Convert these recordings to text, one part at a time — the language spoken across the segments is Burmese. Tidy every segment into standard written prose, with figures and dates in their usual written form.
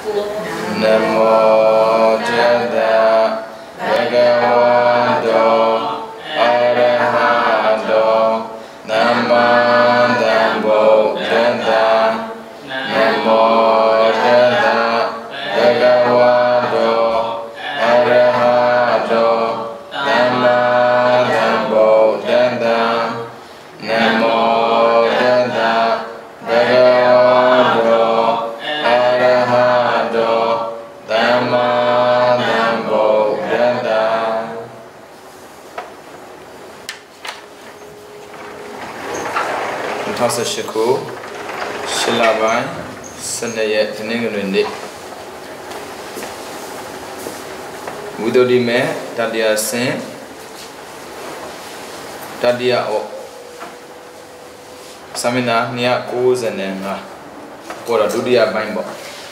Namo Tassa Bhagavato Arahato Samma Sambuddhassa. Namo Tassa Bhagavato Arahato Samma Sambuddhassa. Namo Tassa Bhagavato Arahato Samma Sambuddhassa. 2018 ခု8လပိုင်း12ရက်တနင်္ဂနွေနေ့ဝိသုဒ္ဓိမေတတိယဆင့်တတိယဩသမဏ295ပေါ်တော့ဒုတိယပိုင်းပေါ့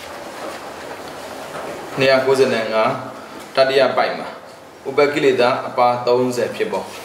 295တတိယပိုင်းမှာဥပကိလေသာအပါ30ဖြစ်ပေါ့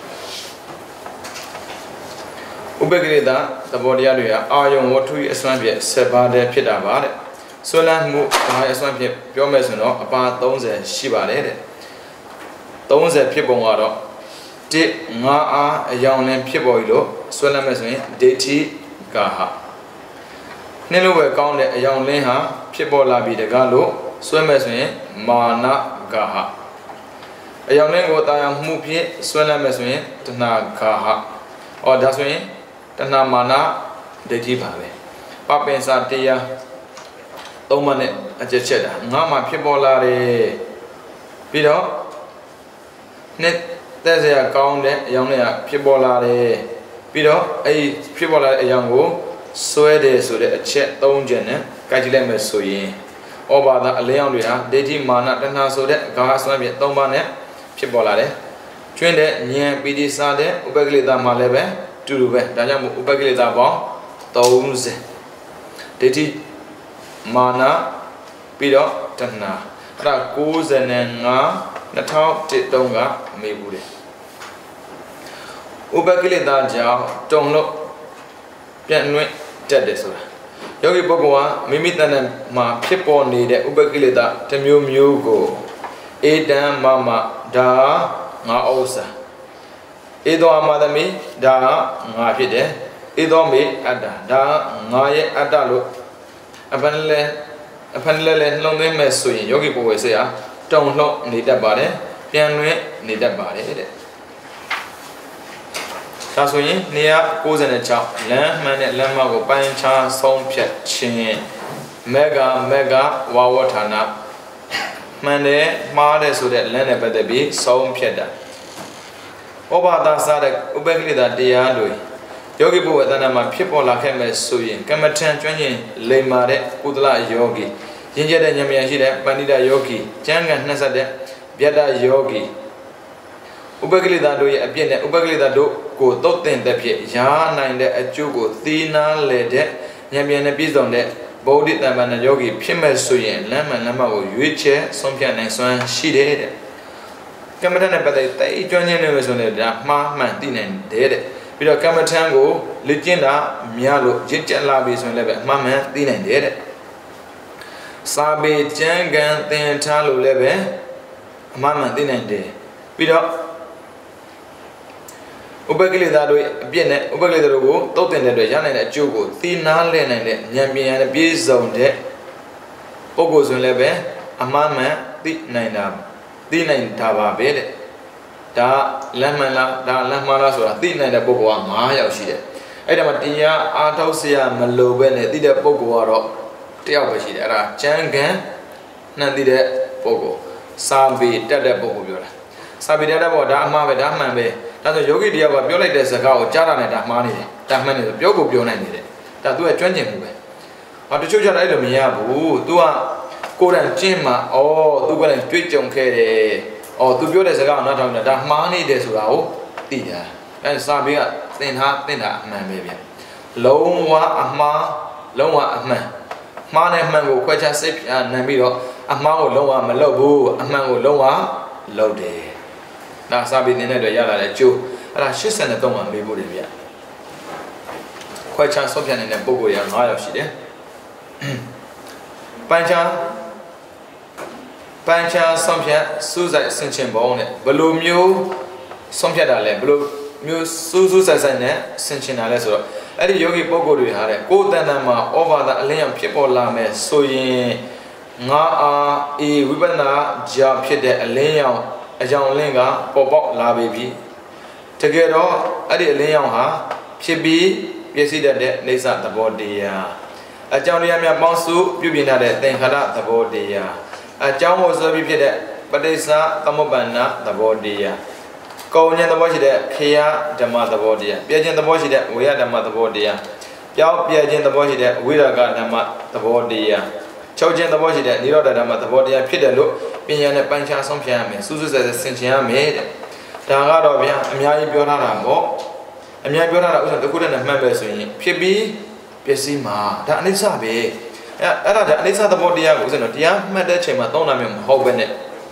ဥပကိလေသာသဘောတရားတွေကအာယုံဝတ္ထုအစွမ်းဖြင့်7ပါးတည်းဖြစ်တာပါတဲ့ဆွလန်းမှုဘာအစွမ်းဖြင့်ပြောမယ်ဆိုတော့အပါ30ရှိပါတယ်တဲ့30ဖြစ်ပုံကတော့1 5အားအယောင်နဲ့ဖြစ်ပေါ်ပြီလို့ဆွလန်းမယ်ဆိုရင်ဒိဋ္ဌိကာဟနှင်းလို့ပဲကောင်းတဲ့အယောင်လင်းဟာဖြစ်ပေါ်လာပြီတကားလို့ဆွဲမယ်ဆိုရင်မာနကာဟအယောင်လင်းကိုတာယာမှုဖြင့်ဆွဲလန်းမယ်ဆိုရင်တဏှာကာဟဒါဆိုရင်တဏှာမာနဒိဋ္ဌိပါပဲပပင်စာတရား3မှတ်နဲ့အကျက်ချက်တာငါမှဖြစ်ပေါ်လာတယ်ပြီးတော့နှစ်သက်စရာကောင်းတဲ့အယောင်တွေကဖြစ်ပေါ်လာတယ်ပြီးတော့အဲ့ဖြစ်ပေါ်လာတဲ့အယောင်ကိုဆွဲတယ်ဆိုတဲ့အချက်3ချက်နဲ့ကြိုက်ကြည့်လိုက်မယ်ဆိုရင်ဩဘာသာအလင်းအောင်တွေဟာဒိဋ္ဌိမာနတဏှာဆိုတဲ့ဂါဟအစွမ်းဖြင့်3ပါးနဲ့ဖြစ်ပေါ်လာတယ်ကျွင်းတဲ့ဉာဏ်ပီတိစားတဲ့ဥပကိလေသာမှာလည်းပဲတူတူပဲဒါကြောင့်မို့ဥပကိလေသာပေါင်း30ဒိဋ္ဌိမာနပြီးတော့တဏှာအဲ့ဒါ95 2001ကမေးဘူးတယ်ဥပကိလေသာကြောင့်တုံလို့ပြန့်လွင့်တတ်တယ်ဆိုတာယောဂီပုဂ္ဂိုလ်ဟာမိမိတဏ္ဍာမှာဖြစ်ပေါ်နေတဲ့ဥပကိလေသာတစ်မျိုးမျိုးကိုဧတံမမဒါငါဥစ္စာဧသောအမသမိဒါငါဖြစ်တယ်ဧသောမေအတ္တဒါငါရဲ့အတ္တလို့အဖန်လဲနှလုံးသွင်းမဲ့ဆိုရင်ယောဂီပုဂ္ဂိုလ်ဆေးဟာတုံလှုပ်နေတတ်ပါတယ်ပြန်လွင်နေတတ်ပါတယ်တဲ့ဒါဆိုရင်296လမ်းမှန်တဲ့လမ်းမကိုပိုင်းခြားဆုံးဖြတ်ခြင်းမေဂဝါဝဌာနမှန်တယ်မှားတယ်ဆိုတဲ့လမ်းနဲ့ပတ်သက်ပြီးဆုံးဖြတ်တာဩဘာသာစားတဲ့ဥပကိလေသာတရားတွေယောဂီပုဂ္ဂိုလ်အတ္တမှာဖြစ်ပေါ်လာခဲ့မဲ့ဆိုရင်ကမ္မထံကျွမ်းကျင်လိမ္မာတဲ့ကုသလယောဂီရင့်ကျက်တဲ့ဉာဏ်ဉာဏ်ရှိတဲ့ပဏိတယောဂီကျမ်းဂန်နှက်ဆက်တဲ့ဗျတ္တယောဂီဥပကိလေသာတို့ရဲ့အပြစ်နဲ့ဥပကိလေသာတို့ကိုသုတ်တင်တဲ့ဖြစ်ရာနိုင်တဲ့အကျိုးကိုသိနာလေတဲ့ဉာဏ်ဉာဏ်နဲ့ပြည့်စုံတဲ့ဗုဒ္ဓတမ္ပဏယောဂီဖြစ်မဲ့ဆိုရင်လမ်းမှန်လမ်းမကိုရွေးချယ်ဆုံးဖြတ်နိုင်စွမ်းရှိတယ်တဲ့ကမ္မထံနဲ့ပတ်သက်တဲ့ကျွမ်းကျင်နေလို့ဆိုရင်ဒါမှားမှန်သိနိုင်တယ်တဲ့ပြီးတော့ကမ္မထံကိုလေ့ကျင့်တာများလို့ရင့်ကျက်လာပြီဆိုရင်လည်းပဲအမှန်မှန်သိနိုင်တယ်တဲ့စာပေကျမ်းဂန်သင်ထားလို့လည်းပဲအမှန်မှန်သိနိုင်တယ်ပြီးတော့ဥပကိလေသာတို့အပြစ်နဲ့ဥပကိလေသာတို့ကိုသုတ်တင်တဲ့အတွက်ရနိုင်တဲ့အကျိုးကိုသိနာလဲနိုင်တဲ့ဉာဏ်ပညာနဲ့ပြည့်စုံတဲ့ပုဂ္ဂိုလ်ဆိုရင်လည်းပဲအမှန်မှန်သိနိုင်တာပါပဲတဲ့ဒါလမ်းမှန်လားဒါလမ်းမှားလားဆိုတာသိနိုင်တဲ့ပုဂ္ဂိုလ်က9ယောက်ရှိတယ်အဲ့ဒါမှတရားအားထုတ်เสียမလိုပဲနဲ့သိတဲ့ပုဂ္ဂိုလ်ကတော့1ယောက်ပဲရှိတယ်အဲ့ဒါကျမ်းဂန်နှံသိတဲ့ပုဂ္ဂိုလ်စာပေတတ်တဲ့ပုဂ္ဂိုလ်ပြောတာစာပေတတ်တဲ့ပုဂ္ဂိုလ်ဒါအမှားပဲဒါမှန်ပဲဒါဆိုယောဂီတရားကပြောလိုက်တဲ့စကားကိုကြားတာနဲ့ဒါမှားနေတယ်ဒါမှန်နေဆိုပြောကိုပြောနိုင်နေတယ်ဒါသူကကျွမ်းကျင်မှုပဲတချို့ကျတော့အဲ့လိုမရဘူးသူကကိုယ်တိုင်ကျင့်မှာသူကလည်းတွေ့ကြုံခဲ့တယ်သူပြောတဲ့စကားကိုနားထောင်နေတာဒါမှားနေတယ်ဆိုတာကိုသိတာအဲစာပေကသင်တာအမှန်ပဲဗျလုံးဝအမှားလုံးဝအမှန်မှားနဲ့မှန်ကိုခွဲခြားစိတ်နိုင်ပြီးတော့အမှားကိုလုံးဝမလုပ်ဘူးအမှန်ကိုလုံးဝလုပ်တယ်ဒါစာပေသင်တဲ့အတွက်ရလာတဲ့ကျိုးအဲ့ဒါ83မှာမေးဖို့တယ်ဗျခွဲခြားဆုံးဖြတ်နေတဲ့ပုံကိုယ်ရ9ယောက်ရှိတယ် Pancha something suicide sentient bone, below mu something that below mu suicide sentient alesso. At the yogi pogo we had a go tanama over the alien people lame so ye nga a wibana job hit the alien a young linga pop la baby. Together at the alien ha, Pibi, Piesi that Nisa the body. A Johnny Amia Bonsu, you been at it, then had the body. A John was a repeated, but they saw Tamobana the body. Go near the body that Kia the mother body. Piagin the body that we had the mother body. Yao Piagin the body that we got the body. Chojin the body that Niro the mother body and Peter look, being a pancha some piano, Susan says a Sintia made. Tangarovia, Amia Biona Mo, Amia Biona the couldn't have members in Pibi, Piesima, that Nisabe. Anisa the body was in a dear Madame Madonna Hogan.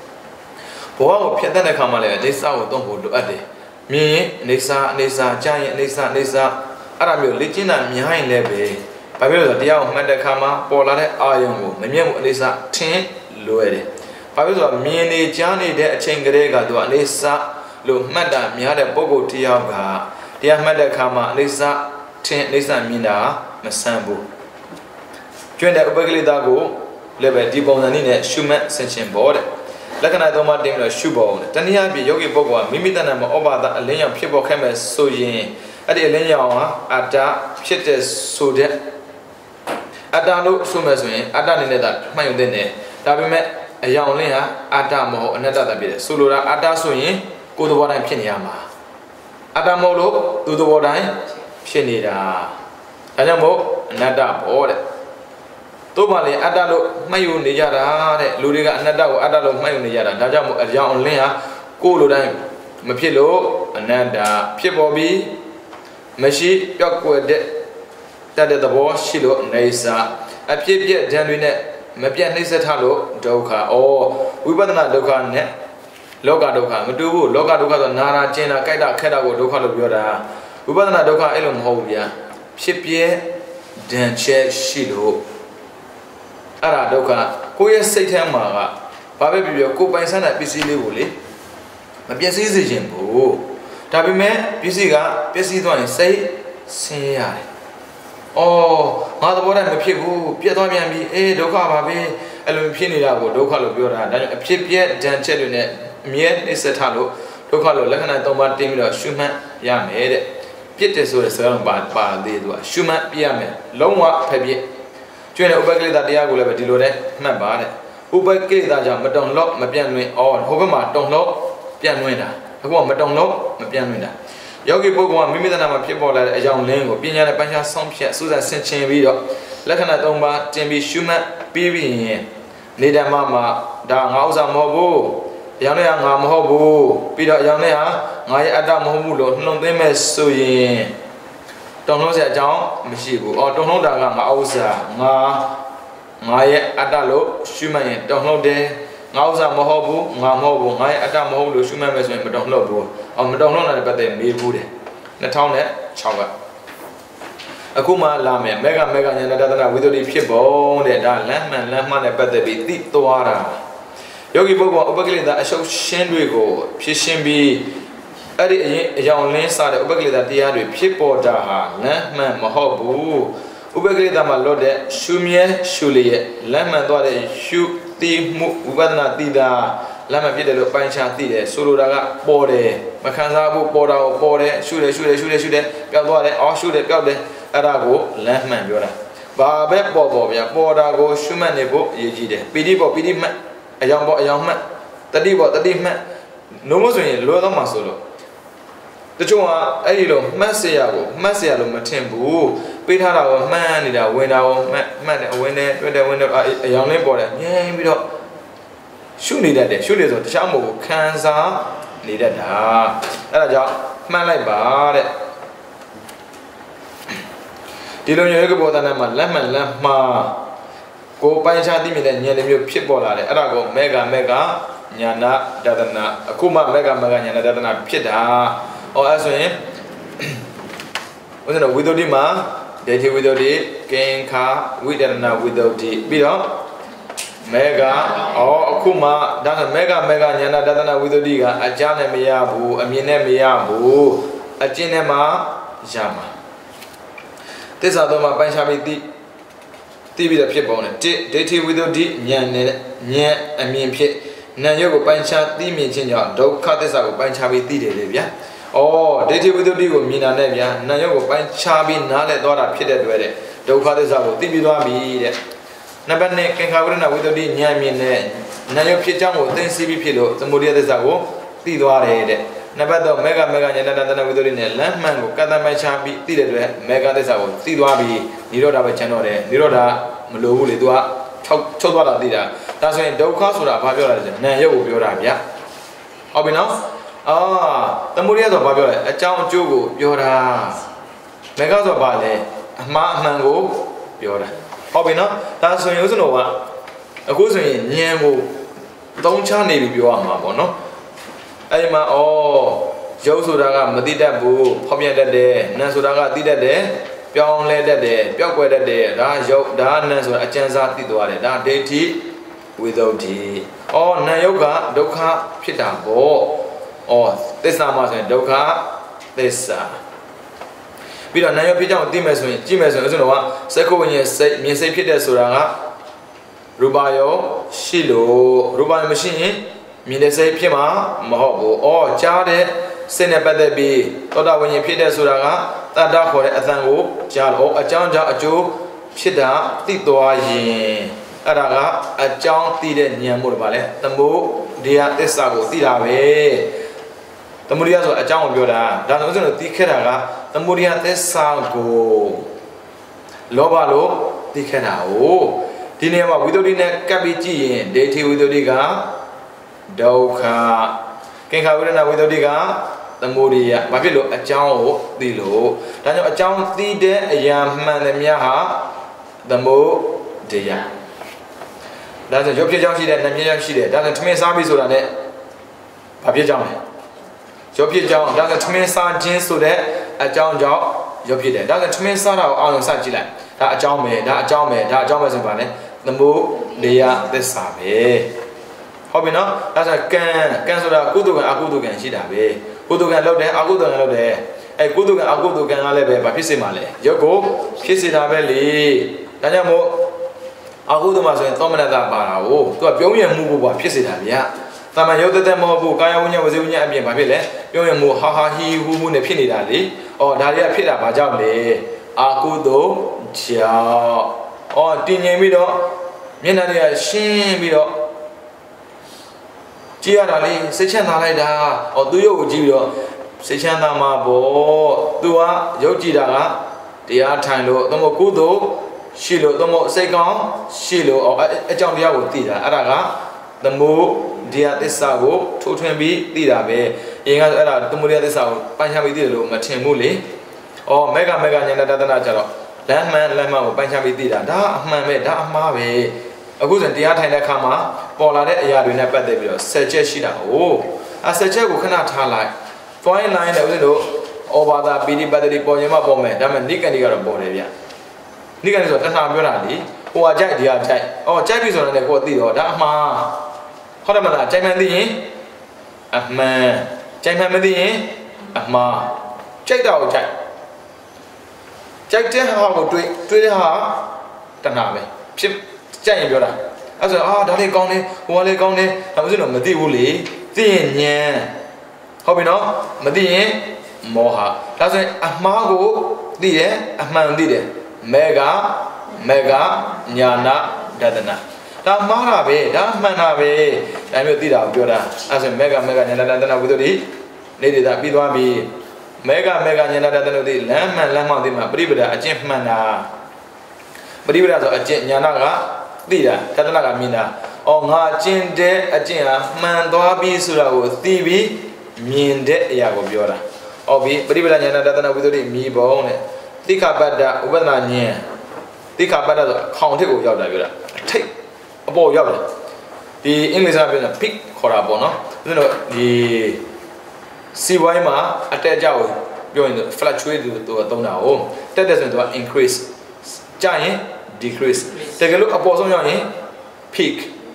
For Pietana Kamale, Nisa don't do a day. Me, Nisa, Giant Nisa, Aramio, Legina, behind Lebe. Pablo, the dear Madakama, Polare, Iron, Mimiam Nisa, 10 Luede. Pablo, me, Johnny, the Chengrega, do Nisa. Look, Madam, you had a bogo tiaga. Dear Madakama, Lisa, Lisa Mina, Masambu. Join the Ubagli Dago, Lebe Dibonanine, Schumann, Senshin board. Lakana Doma Ding, Shubon. Tania be Yogi Bogo, Mimitanam over the Alenia people came as so yin. At the Alenia, Ada, Pites Soda. Adalo, Sumaswin, Adan that, my dene. That we met a young Lena, Adamo, another bit. Sulura, Ada Swing. Go to what I'm Pinyama. Adamolo, do the what I'm Pinida. Adamo, Nada board. Tomale, Adalo, Mayu Nijara, Ludiga, Nada, Adalo, Mayu Nijara, Dajamo, a young Lea, Kuludime, Mapilo, Nada, Pibobi, Mashi, Yakwa, that the boss, Shilo, Nesa, a Pia, Januine, Mapia Nesa Talo, Doka, or we better not Doka net. Loka Doka, Madu, Loka Doka, Nara, Jena, Kaida, Kada, Doka, Yoda, Ubana Doka, Elum Hovia, Shipie, Denche, Shilo, Ara Doka, Koya Satan Mara, Pabio, Copa and Sana, Pisi Livoli, Mapias is a jimbo. Tabime, Pisiga, Pisidon, say, oh, Mother, what I'm a people, Piatomian, Doka, Baby, Elumpinia, Doka, Yoda, a Pipia, Denche. Mien is a talo, Tokalo, Lakana Toma Timida, Schumann, Yam, Pietes was surrounded by the Schumann, Piame, Longwa, Pebi. Join Ubagli that Diago Leva Dilore, Mabade, Ubagli that Jam, Madon Lock, Mapianwin, or Hobama, Don Lock, Pianwina, a woman, Madon Lock, Mapianwina. Yogi Bogo, Mimitanama people at a young language, Piana Pasha, some shit, Susan Saint Video, Lakana Tomba, Timby, Schumann, Bibi, Nida Mama, Dang House and Mobu. Yana Hobu, Peter Yana, my Adam Homulo, no name is so ye. Don't know that John, Michibu, or don't know that Ausa, my Adalo, Schumann, don't know the Nausa Mohobu, Mamobu, my Adam Holu, Schumann, but don't know, or don't know about them, be good. The town at Chaga. Akuma Lame, Mega Yana with the people, the Lamman, but the bit to Ara. Yogi Bogo, Ubagli that I shall Shenwigo, Pishimbi, Eddie, a young lane side, Ubagli that the other people daha, Lemon, Mahobu, Ubagli that my lord, Shumie, Shulie, Lemon, Dode, Shu, Ti, Muvana, Dida, Lama Vida, Pancha, Tide, Suraga, Bode, Makanzabu, Boda, Bode, Shoot, Gabode, or shoot it, Gabde, Arago, Lemon, Yoda. Babe Bobo, Bodago, Shumanebo, Yejide, Pidibo, a young man, the deep man, no more than Lord Masolo. The Joa, Elilo, Masiago, Matembu, Peter, our man, in our window, man, when a young boy, yeah, we don't. Surely that day, surely the Chambo, Kansa, needed her. And a job, man like bad. You don't know about a lemon, ma. Go by Chadi, and Yanimio Pitball, Arago, Mega, Yana, Dadana, Akuma, Mega, Yana, Dadana, Pita, or as was a widow Dima, Daddy widow D, Gain car, without the Bido, mega akuma that's mega nyana dadana widodiga ajane miyabu amine miyabu ajine ma yama tisa doma panchabi ti bi da phit pon ne dati widodi nyan ne nyan amin phit nan yot ko pancha ti min chin jaw dukha tissa ko pancha bi ti de le bya dati widodi ko min na ne bya nan yot ko pancha bi na le twa da phit de twe de dukha tissa ko ti bi twa bi de Number 9 Kenkawurana with the Yamin Nayo Pijango, then CB Pilo, the Muria de Zago, Tiduare. Never the mega Yanana with the Landman, Katama Champi, Tidre, Mega de Zago, Tiduabi, Niroda Chanore, Niroda, Mulu, Chodwara Dida. That's when Dokas or Babiola, Nayo Biorabia. Obino? The Muria of Babiola, a town Jugo, Biora. Megas of Bale, Ma Mango, Biora. Obino, that's when you know what. A good thing, Yamo, don't Chani be your mamma, Ayma, Josudaga, Madida Boo, Pomia that day, Nasudaga did that day, Pion led that day, Piokwe that day, Rajo, Danas, a chance at the door, that day tea without tea. Nayoga, Doka, Pita, this time Doka, this. We don't know Pita, Jimas, Seko when you say, me say Peter Suraga, Rubayo, Shilo, Rubai machine, Mine say Pima, Mahobo, Jade, Senepadebi, Toda when you Peter Suraga, that dark for a thango, Jalo, a Janja, a Joe, Pita, Titoa, Araga, a John Tide near Murbale, the Mo, dear Tessago, Tidawe. The Murias a John Yoda, that was a Tikeraga, the Muria Tessago. Lobalo, Tikerao. Dinema Widodina Cabiji, Dati Widodiga, Doka, Kenkawurana Widodiga, the Muria, Babilo, a John Dilo, Daniel a John Tide, a young man, the Miaha, the Mo, dear. That's a job she did, and Mia she did. That's a Tame Sabis on it. Papia Jopi John, that's a Tame San Jin so that a John Job, Jopi did. That's a Tame San on Sajila. That a John may, that John may, that John was in Bane. The Mo, they are the Sabe. Hobino, that's a cancel a Kudu and Akudu and Shidabe. Kudu and Lode, Akudu and Lode. A Kudu and Akudu can Alebe, Papisimale. Yoko, Kisidabeli. Danyamo. Akudu must have Tomana Barao, to a billion move of Pisidabia. Tamayo the Mobu, Kayunia was Unia and Babile, Yomu Haha, he who moon a penny daddy, or Dalia Pida Bajabe, Akudo, Chia, or Dinyamido, Minadia, Shimido, Gianali, Sechana Lida, or do you Gio, Sechana Mabo, Dua, Yojidaga, the Artano, Nomokudo. Shilo, the mo second, Shilo, or a Jambia would Tida, Araga, the Mo, Dia de Sago, 220 Tidabe, Inga, the Muria de Sao, Panchabi Dilu, Machemuli, or Mega Yanadana, Landman, Lama, Panchabi Dida, Da Mame, Da Mave, a good and Diatana Kama, Pola Yadina Padebio, Seche Shida, a Seche who cannot highlight. Fine line, the window, over the Bidi Baddy Poyama Bome, Daman Nick and Yara Boravia. Nikan is a Tanaburali, who are Jack the Ajay, or Jack is on the Quadi or Dama. Hodamana, Jamadi, a man, Jamadi, a ma. Check out Jack. Jack Teha would do it hard, Tanabe, Chip, Jay Yoda. I said, Daddy Goni, who are they gone? I was in a Madi, Thin, yeah. Hobino, Madi, Moha. That's a Mago, dear, a man did it. Mega, Nyana, Dadana. Da Marabe, da Manabe, and you did out Yoda as a Mega Nyana with the lady that Bidwabi. Mega Nyana Dadana, the Lamb and Lamma, Bribida, a gentleman. Bribida, a Yanaga, Dida, Tatanaga Mina, on her chin de a Jina, Man Doabi Sura with TV, mean de Yago Yoda. Obi, Bribida Yana Dadana with the me bone. Tika Bada, Ubananya. Tika Bada, County of Yoda. Take a ball Yoda. The English have been a pig corabono. You know, the Siwaima, a Tajao, going to fluctuate to a donor. That doesn't increase. Giant, decrease. Take a look at Boston, pig.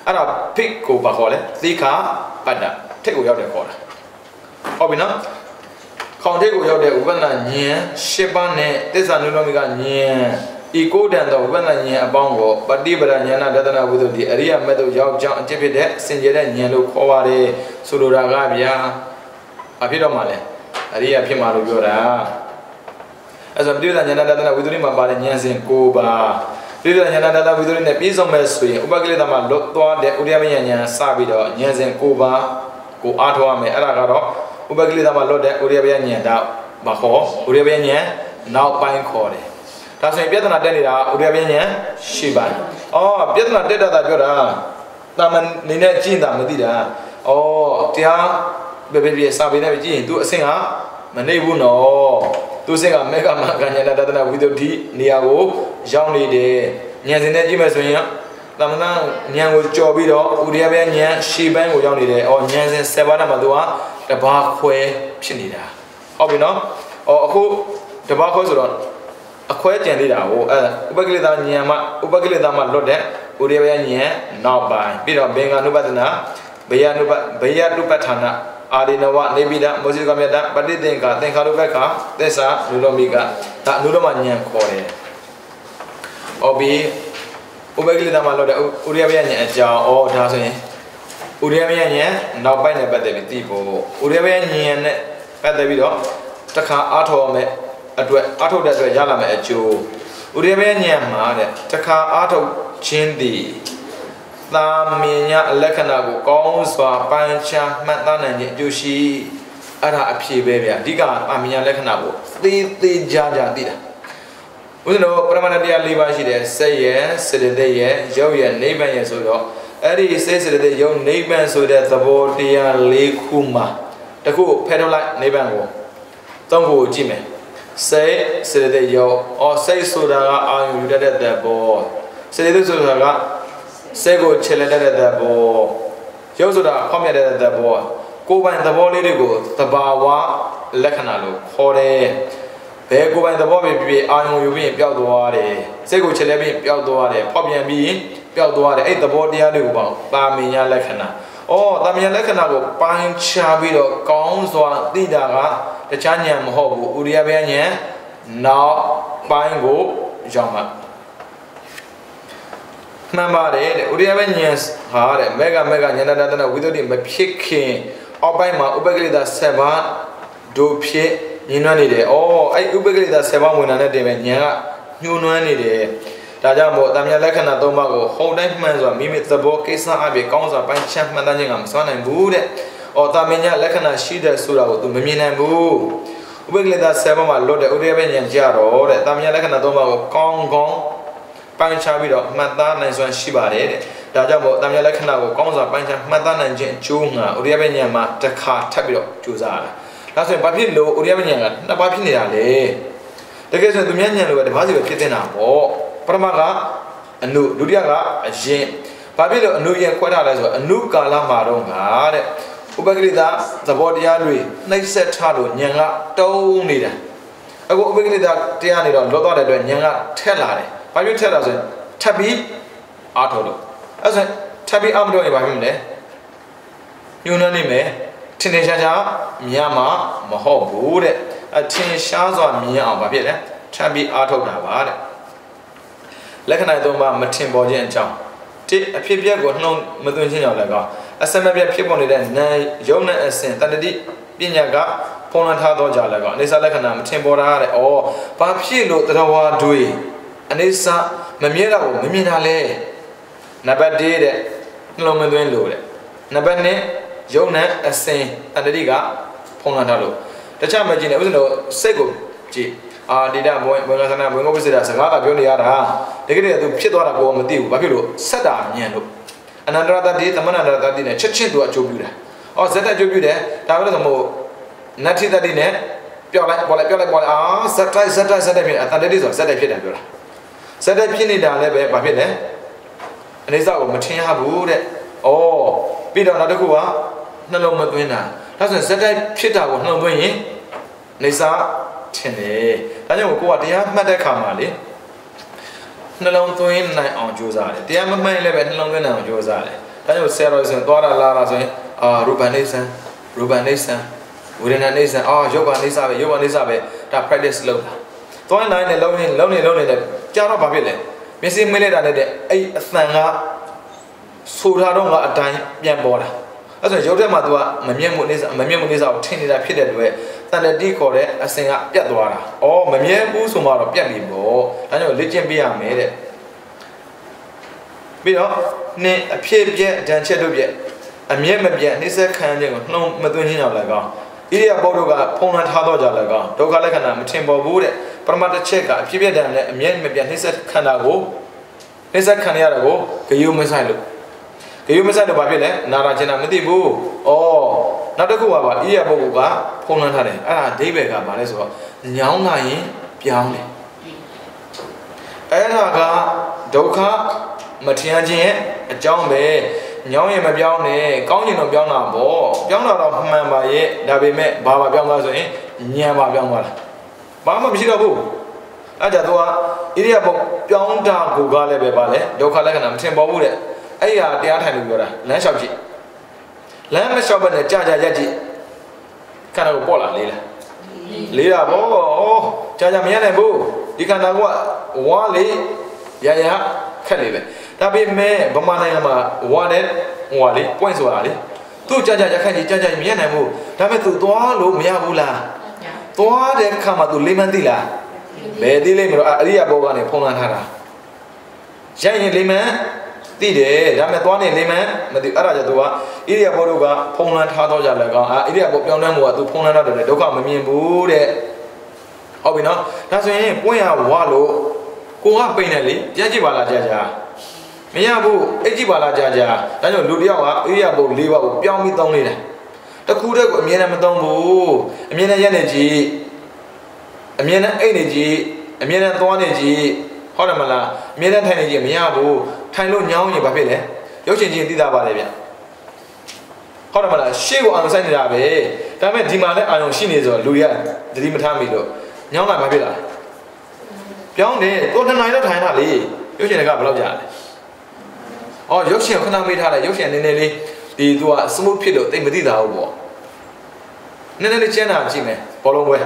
အဲ့ဒါ pick ကိုပါခေါ်လဲသီခာပတ္တထိတ်ကိုရောက်တယ်ခေါ်တာဟုတ်ပြီနော်ခေါင်းထိတ်ကိုရောက်တဲ့ဥပဒနာဉာဏ်၈ပါးနဲ့သစ္စာနုလောမိကဉာဏ်ဤကိုတန်သောဥပဒနာဉာဏ်အပေါင်းကိုပฏิပဒဉာဏတဒနာဝိသုဒ္ဓိအရိယမေတ္တရောက်ကြောင်းအကျင့်ဖြစ်တဲ့စင်ကြယ်တဲ့ဉာဏ်လို့ခေါ်ပါတယ်ဆိုလိုတာကဗျာအဖြစ်တော့မှလဲအရိယဖြစ်မှာလို့ပြောတာအဲ့ဆိုပฏิပဒဉာဏတဒနာဝိသုဒ္ဓိမှာပါတဲ့ဉာဏ်စဉ်၉ပါးပฏิပဒဉာဏတဒနာဝိသုဒ္ဓိနဲ့ပြည့်စုံမဲ့ဆိုရင်ဥပကိလေသာမှာလွတ်သွားတဲ့ဥဒိယမဉာဏ်စပြီးတော့ဉာဏ်စဉ်၉ပါးကိုအားထုတ်ရမယ်အဲ့ဒါကတော့ဥပကိလေသာမှာလွတ်တဲ့ဥဒိယမဉာဏ်တော့မခေါ်ဥဒိယမဉာဏ်နောက်ပိုင်းခေါ်တယ်ဒါဆိုရင်ပြဿနာတက်နေတာဥဒိယမဉာဏ်ရှိပါတယ်ပြဿနာတက်တာပြောတာတာမန်နေနဲ့ကြည့်တာမသိတာတရားဘယ်စာပေနဲ့ကြည့်ရင် तू အဆင့်ကမနေဘူးနော်သူအဆင့်ကမေဃမကဉာဏတဒနာဝိသုဒ္ဓိနေရာကိုရောက်နေတယ်ဉာဏ်စဉ်နဲ့ကြည့်မယ်ဆိုရင်သမဏဉာဏ်ကိုကြော်ပြီးတော့ဥဒိယမဉာဏ်ရှေ့ပိုင်းကိုရောက်နေတယ်ဉာဏ်စဉ်7ပါးနဲ့မှ तू ကတဘာခွဲဖြစ်နေတာဟုတ်ပြီနော်အခုတဘာခွဲဆိုတော့အခွဲကျန်သေးတာကိုဥပကိလေသာဉာဏ်မှာဥပကိလေသာမှာလွတ်တဲ့ဥဒိယမဉာဏ်နောက်ပိုင်းပြီးတော့ဘေင္ဂနုပဒနာဘေယနုပဋ္ဌာနာအာရိနဝနေပိဒမောဇိကမြတ်ပဋိသင်္ခာသင်္ခါရုပ္ပခာသစ္စာနုလောမိကဒါနုလောမဉာဏ်ခေါ်တယ်။ဘီဥပကိလေသာမှာလွတ်တဲ့ဥဒိယမဉာဏ်အကြောင်းဒါဆိုရင်ဥဒိယမဉာဏ်နောက်ပိုင်းနဲ့ပတ်သက်ပြီးသိဖို့ဥဒိယမဉာဏ်နဲ့ပတ်သက်ပြီးတော့တစ်ခါအားထုတ်ရမယ်အတွက်အားထုတ်တဲ့အတွက်ရလာမယ်အကျိုးဥဒိယမဉာဏ်မှာတဲ့တစ်ခါအားထုတ်ခြင်းသည်သာမင်ညာလက္ခဏာကိုကောင်းစွာပန်းချမှတ်သားနိုင်ခြင်းအကျိုးရှိအဲ့ဒါအဖြေပဲဗျာအဓိကသာမင်ညာလက္ခဏာကိုသေးကြသိတာဦးဇင်းတို့ပရမဏတရား၄ပါးရှိတယ်စိတ်ရဲ့စေတသိက်ရဲ့ရုပ်ရဲ့နိဗ္ဗာန်ရဲ့ဆိုတော့အဲ့ဒီစိတ်စေတသိက်ရုပ်နိဗ္ဗာန်ဆိုတဲ့သဘောတရား၄ခုမှာတခုဖယ်ထုတ်လိုက်နိဗ္ဗာန်ကိုသုံးခုကိုကြည့်မယ်စိတ်စေတသိက်ရုပ်စိတ်ဆိုတာကအာရုံယူတတ်တဲ့သဘောစေတသိက်ဆိုတာကစိတ်ကိုချေလက်တဲ့သဘောရုပ်ဆိုတာဖောက်မြတ်တဲ့သဘောကိုယ်ပိုင်သဘောလေးတွေကိုသဘာဝလက္ခဏာလို့ခေါ်တယ်ဘယ်ကိုယ်ပိုင်သဘောပဲဖြစ်ဖြစ်အာရုံယူပြီးပျောက်သွားတယ်စိတ်ကိုချေလက်ပြီးပျောက်သွားတယ်ဖောက်ပြန်ပြီးပျောက်သွားတယ်အဲ့သဘောတရားတွေကိုပေါ့တာမင်ညာလက္ခဏာတာမင်ညာလက္ခဏာကိုပိုင်းခြားပြီးတော့ကောင်းစွာသိတာကတခြားဉာဏ်မဟုတ်ဘူးဥရိယဘယဉာဏ်နောက်ပိုင်းကိုရောက်မှာမှန်ပါတယ်တဲ့ဥရိယဘဉာဏ်ဟာတဲ့မေဃဉာဏတဒနာဝိသုဒ္ဓိမဖြစ်ခင်အောက်ပိုင်းမှာဥပကိလေသာ7ပါးဒုဖြစ်ညှိနှွမ်းနေတယ်အဲ့ဥပကိလေသာ7ပါးဝင်လာတဲ့တင်ပဲဉာဏ်ကညှိုးနှွမ်းနေတယ်ဒါကြောင့်မို့တာမညာလက္ခဏာ3ပါးကိုဟုတ်တိုင်းမှန်စွာမိမိသဘောကိစ္စအပြင်ကောင်းစွာပိုင်းခြားမှန်သားခြင်းကမစွမ်းနိုင်ဘူးတဲ့တာမညာလက္ခဏာရှိတဲ့ဆိုတာကို तू မမြင်နိုင်ဘူးဥပကိလေသာ7ပါးမှာလွတ်တဲ့ဥရိယဘဉာဏ်ကြတော့တဲ့တာမညာလက္ခဏာ3ပါးကိုကောင်းပိုင်းခြားပြီးတော့မှတ်သားနိုင်စွမ်းရှိပါတယ်တဲ့ဒါကြောင့်မို့တာမညာလက္ခဏာကိုကောင်းစွာပိုင်းခြားမှတ်သားနိုင်ခြင်းအကျိုးငါဥရိယဘဉာဏ်မှာတစ်ခါထပ်ပြီးတော့ကြိုးစားရတာဒါဆိုရင်ဘာဖြစ်လို့ဥရိယဘဉာဏ်ကနှစ်ပါးဖြစ်နေတာလဲတကယ်ဆိုရင်သူများဉာဏ်လိုပဲတစ်ပါးစီပဲဖြစ်နေတာပေါ့ပရမကအနုဒုတိယကအရင်ဘာဖြစ်လို့အနုရင်ခွဲထားလဲဆိုတော့အနုကာလမှာတော့ငါတဲ့ဥပကိလေသာသဘောတရားတွေနှိပ်စက်ထားလို့ဉာဏ်ကတုံးနေတာအခုဥပကိလေသာတရားနေတော့လွတ်သွားတဲ့အတွက်ဉာဏ်ကထက်လာတယ်ဘာဖြစ်ထက်လာဆိုရင်ထပ်ပြီးအားထုတ်လို့အဲ့ဆိုထပ်ပြီးအားမထုတ်ရင်ဘာဖြစ်မလဲညှိုးနှွမ်းနေမယ်ထင်ထင်ရှားရှားမြင်မှာမဟုတ်ဘူးတဲ့အထင်ရှားစွာမြင်အောင်ဘာဖြစ်လဲထပ်ပြီးအားထုတ်တာပါတဲ့လက္ခဏာ3ပါးမထင်ပေါ်ခြင်းအကြောင်းအဖြစ်ပြက်ကိုနှုံမသွင်းခြင်းကြောင့်လည်းကောအစမပြက်ဖြစ်ပေါ်နေတဲ့နာယုံနဲ့အစဉ်တတ္တိပညာကဖုံးလွှမ်းထားသောကြောင့်လည်းကောအနေစာလက္ခဏာမထင်ပေါ်တာတဲ့ဘာဖြစ်လို့တရားဝါတွေအနေစာမမြဲတာကိုမမြင်တာလဲနံပါတ်1တဲ့နှလုံးမသွင်းလို့တဲ့နံပါတ်2ယုံနဲ့အစဉ်တတ္တိကဖုံးလွှမ်းထားလို့တခြားမကြည့်နဲ့ဥစ္စာတို့စိတ်ကိုကြည့်ဒေတာဘွင်ကသနာဘွင်ကပစ္စည်းတာစကားကပြောနေရတာတကယ်တည်းသူဖြစ်သွားတာကိုမသိဘူးဘာဖြစ်လို့ဆက်တာမြင်လို့အနန္တရတ္တိသမဏန္တရတ္တိနဲ့ချက်ချင်းသူအကျိုးပြုတာဇက်တက်အကျိုးပြုတယ်ဒါပဲလို့ဆိုမို့နတ္ထိတ္တိနဲ့ပြောလိုက်ပေါ်လိုက်ဇက်တိုက်ဖြစ်အတ္တတိဆိုဇက်တိုက်ဖြစ်တယ်ပြောတာဇက်တိုက်ဖြစ်နေတာလည်းပဲဘာဖြစ်လဲအနေစာကိုမထင်ရဘူးတဲ့ပြီးတော့နောက်တစ်ခုကနှလုံးမသွင်းတာဒါဆိုရင်ဇက်တိုက်ဖြစ်တာကိုနှလုံးသွင်းရင်အနေစာထင်တယ်ဒါကြောင့်ကိုကတရားမှတ်တဲ့ခါမှာလေနှလုံးသွင်းနိုင်အောင်ကြိုးစားတယ်တရားမမှန်လည်းပဲနှလုံးသွင်းနိုင်အောင်ကြိုးစားတယ်ဒါကြောင့်ဆရာတော်ဆိုရင်သွားတာလာတာဆိုရင်ရူပနိစ္စံဝေဒနာနိစ္စံယောဂနိစ္စပဲယောဂနိစ္စပဲဒါ practice လုပ်တာသွားရင်လည်းလုံးနေကြာတော့ဘာဖြစ်လဲမျက်စိမွေးလိုက်တာနဲ့အဲ့အသံကဆိုတာတော့ကအတိုင်းပြန်ပေါ်တာအဲ့ဆိုရုပ်ထဲမှာ तू ကမမြင်မှုနိစ္စကိုထင်နေတာဖြစ်တဲ့အတွက်တန်တတိခေါ်တဲ့အစင်ကပြတ်သွားတာမမြင်ဘူးဆိုမှတော့ပြတ်ပြီပေါ့ဒါကြောင့်လေ့ကျင့်ပေးရမယ်တဲ့ပြီးတော့နင်းအဖြစ်ပြက်အတန်ချက်တို့ပြက်အမျက်မပြတ်နှိစ္စခံခြင်းကိုနှုံမသွင်းခြင်းကြောင့်လည်းကောင်းဣရိယာပုတ်တို့ကဖုံးလွှမ်းထားတော့ကြလည်းကောင်းဒုက္ခလက္ခဏာမထင်ပေါ်ဘူးတဲ့ပရမတ္တချက်ကအဖြစ်ပြက်တယ်နဲ့အမျက်မပြတ်နှိစ္စခံတာကိုနှိစ္စခံရတာကိုဂယုမဆိုင်လို့ဘာဖြစ်လဲနာရာကျင်တာမသိဘူးနောက်တစ်ခုကပါဣရိယာပုတ်ကဖုံးလွှမ်းထားတယ်အဲ့ဒါအဓိပ္ပာယ်ကဘာလဲဆိုတော့ညောင်းလာရင်ပြောင်းတယ်အဲ့ဒါကဒုက္ခမထင်ခြင်းရဲ့အကြောင်းပဲညောင်းရင်မပြောင်းနဲ့ကောင်းကျင်တော့ပြောင်းတာပေါ့ပြောင်းတာတော့မှန်ပါရဲ့ဒါပေမဲ့ဘာမှပြောင်းသွားဆိုရင်ညံပါပြောင်းသွားတာဘာမှမရှိတော့ဘူးအဲ့ဒါတော့ဣရိယာပုတ်ပြောင်းတာကိုကလည်းပဲပါလေဒုက္ခလက္ခဏာမထင်ပေါ်ဘူးတဲ့အဲ့ဟာတရားထိုင်လို့ပြောတာလမ်းလျှောက်ကြည့်လမ်းမလျှောက်ဘဲနဲ့ကြာရက်ကြည့်ခန္ဓာကိုပေါ်လာလေးတာပေါ့ကြာမရနိုင်ဘူးဒီခန္ဓာကဝါလေရခက်လေပဲဒါပေမဲ့ဗမာနိုင်ငံမှာဝါနဲ့လေ point ဆိုတာလေသူကြာခက်ကြီးကြာမရနိုင်ဘူးဒါပေမဲ့ तू သွားလို့မရဘူးလားသွားတဲ့ခါမှာ तू လေးမှန်းသိလားဘယ်သိလိမ့်မလို့အရိယာဘောကနေဖုံးလွှမ်းထားတာရိုက်ရင်လေးမှန်းသိတယ်ဒါပေမဲ့သွားနေလေးမှန်းမသိအဲ့ဒါကြောင့် तू ကဣရိယာဘောတို့ကဖုံးလွှမ်းထားတော့ကြလည်းကောင်းဣရိယာဘောပြောင်းလဲမှုက तू ဖုံးလွှမ်းထားတယ်ဒုက္ခမမြင်ဘူးတဲ့ဟုတ်ပြီနော်ဒါဆိုရင်ပွင့်ရဝါလို့ကိုကပိန်တယ်လေကြက်ကြည့်ပါလားကြာမရဘူးအိတ်ကြည့်ပါလားကြာဒါကြောင့်လူတယောက်ကဣရိယာပုတ်၄ပါးကိုပြောင်းပြီးသုံးနေတာတခုတည်းကိုအမြဲတမ်းမသုံးဘူးအမြဲတမ်းရက်နေကြည့်အမြဲတမ်းအိတ်နေကြည့်အမြဲတမ်းသွားနေကြည့်ဟုတ်တယ်မလားအမြဲတမ်းထိုင်နေကြည့်မရဘူးထိုင်လို့ညောင်းရင်ဘာဖြစ်လဲရုပ်ရှင်ချင်းသိတာပါလေဗျဟုတ်တယ်မလားရှေ့ကိုအာရုံစိုက်နေတာပဲဒါပေမဲ့ဒီမှာလည်းအာရုံရှိနေဆိုတော့လူရသတိမထားမိလို့ညောင်းတာဘာဖြစ်လာပြောင်းတယ်ကို2 နာရီတော့ထိုင်တာလေရုပ်ရှင်တွေကဘယ်လောက်ကြာလဲရုပ်ရှင်ခဏမေးထားလိုက်ရုပ်ရှင်နည်းနည်းလေးဒီ तू က smooth ဖြစ်လို့တိတ်မသိတာဘူးပေါ့နည်းနည်းလေးကျန်းတာကြည့်မယ်ဘောလုံးပွဲ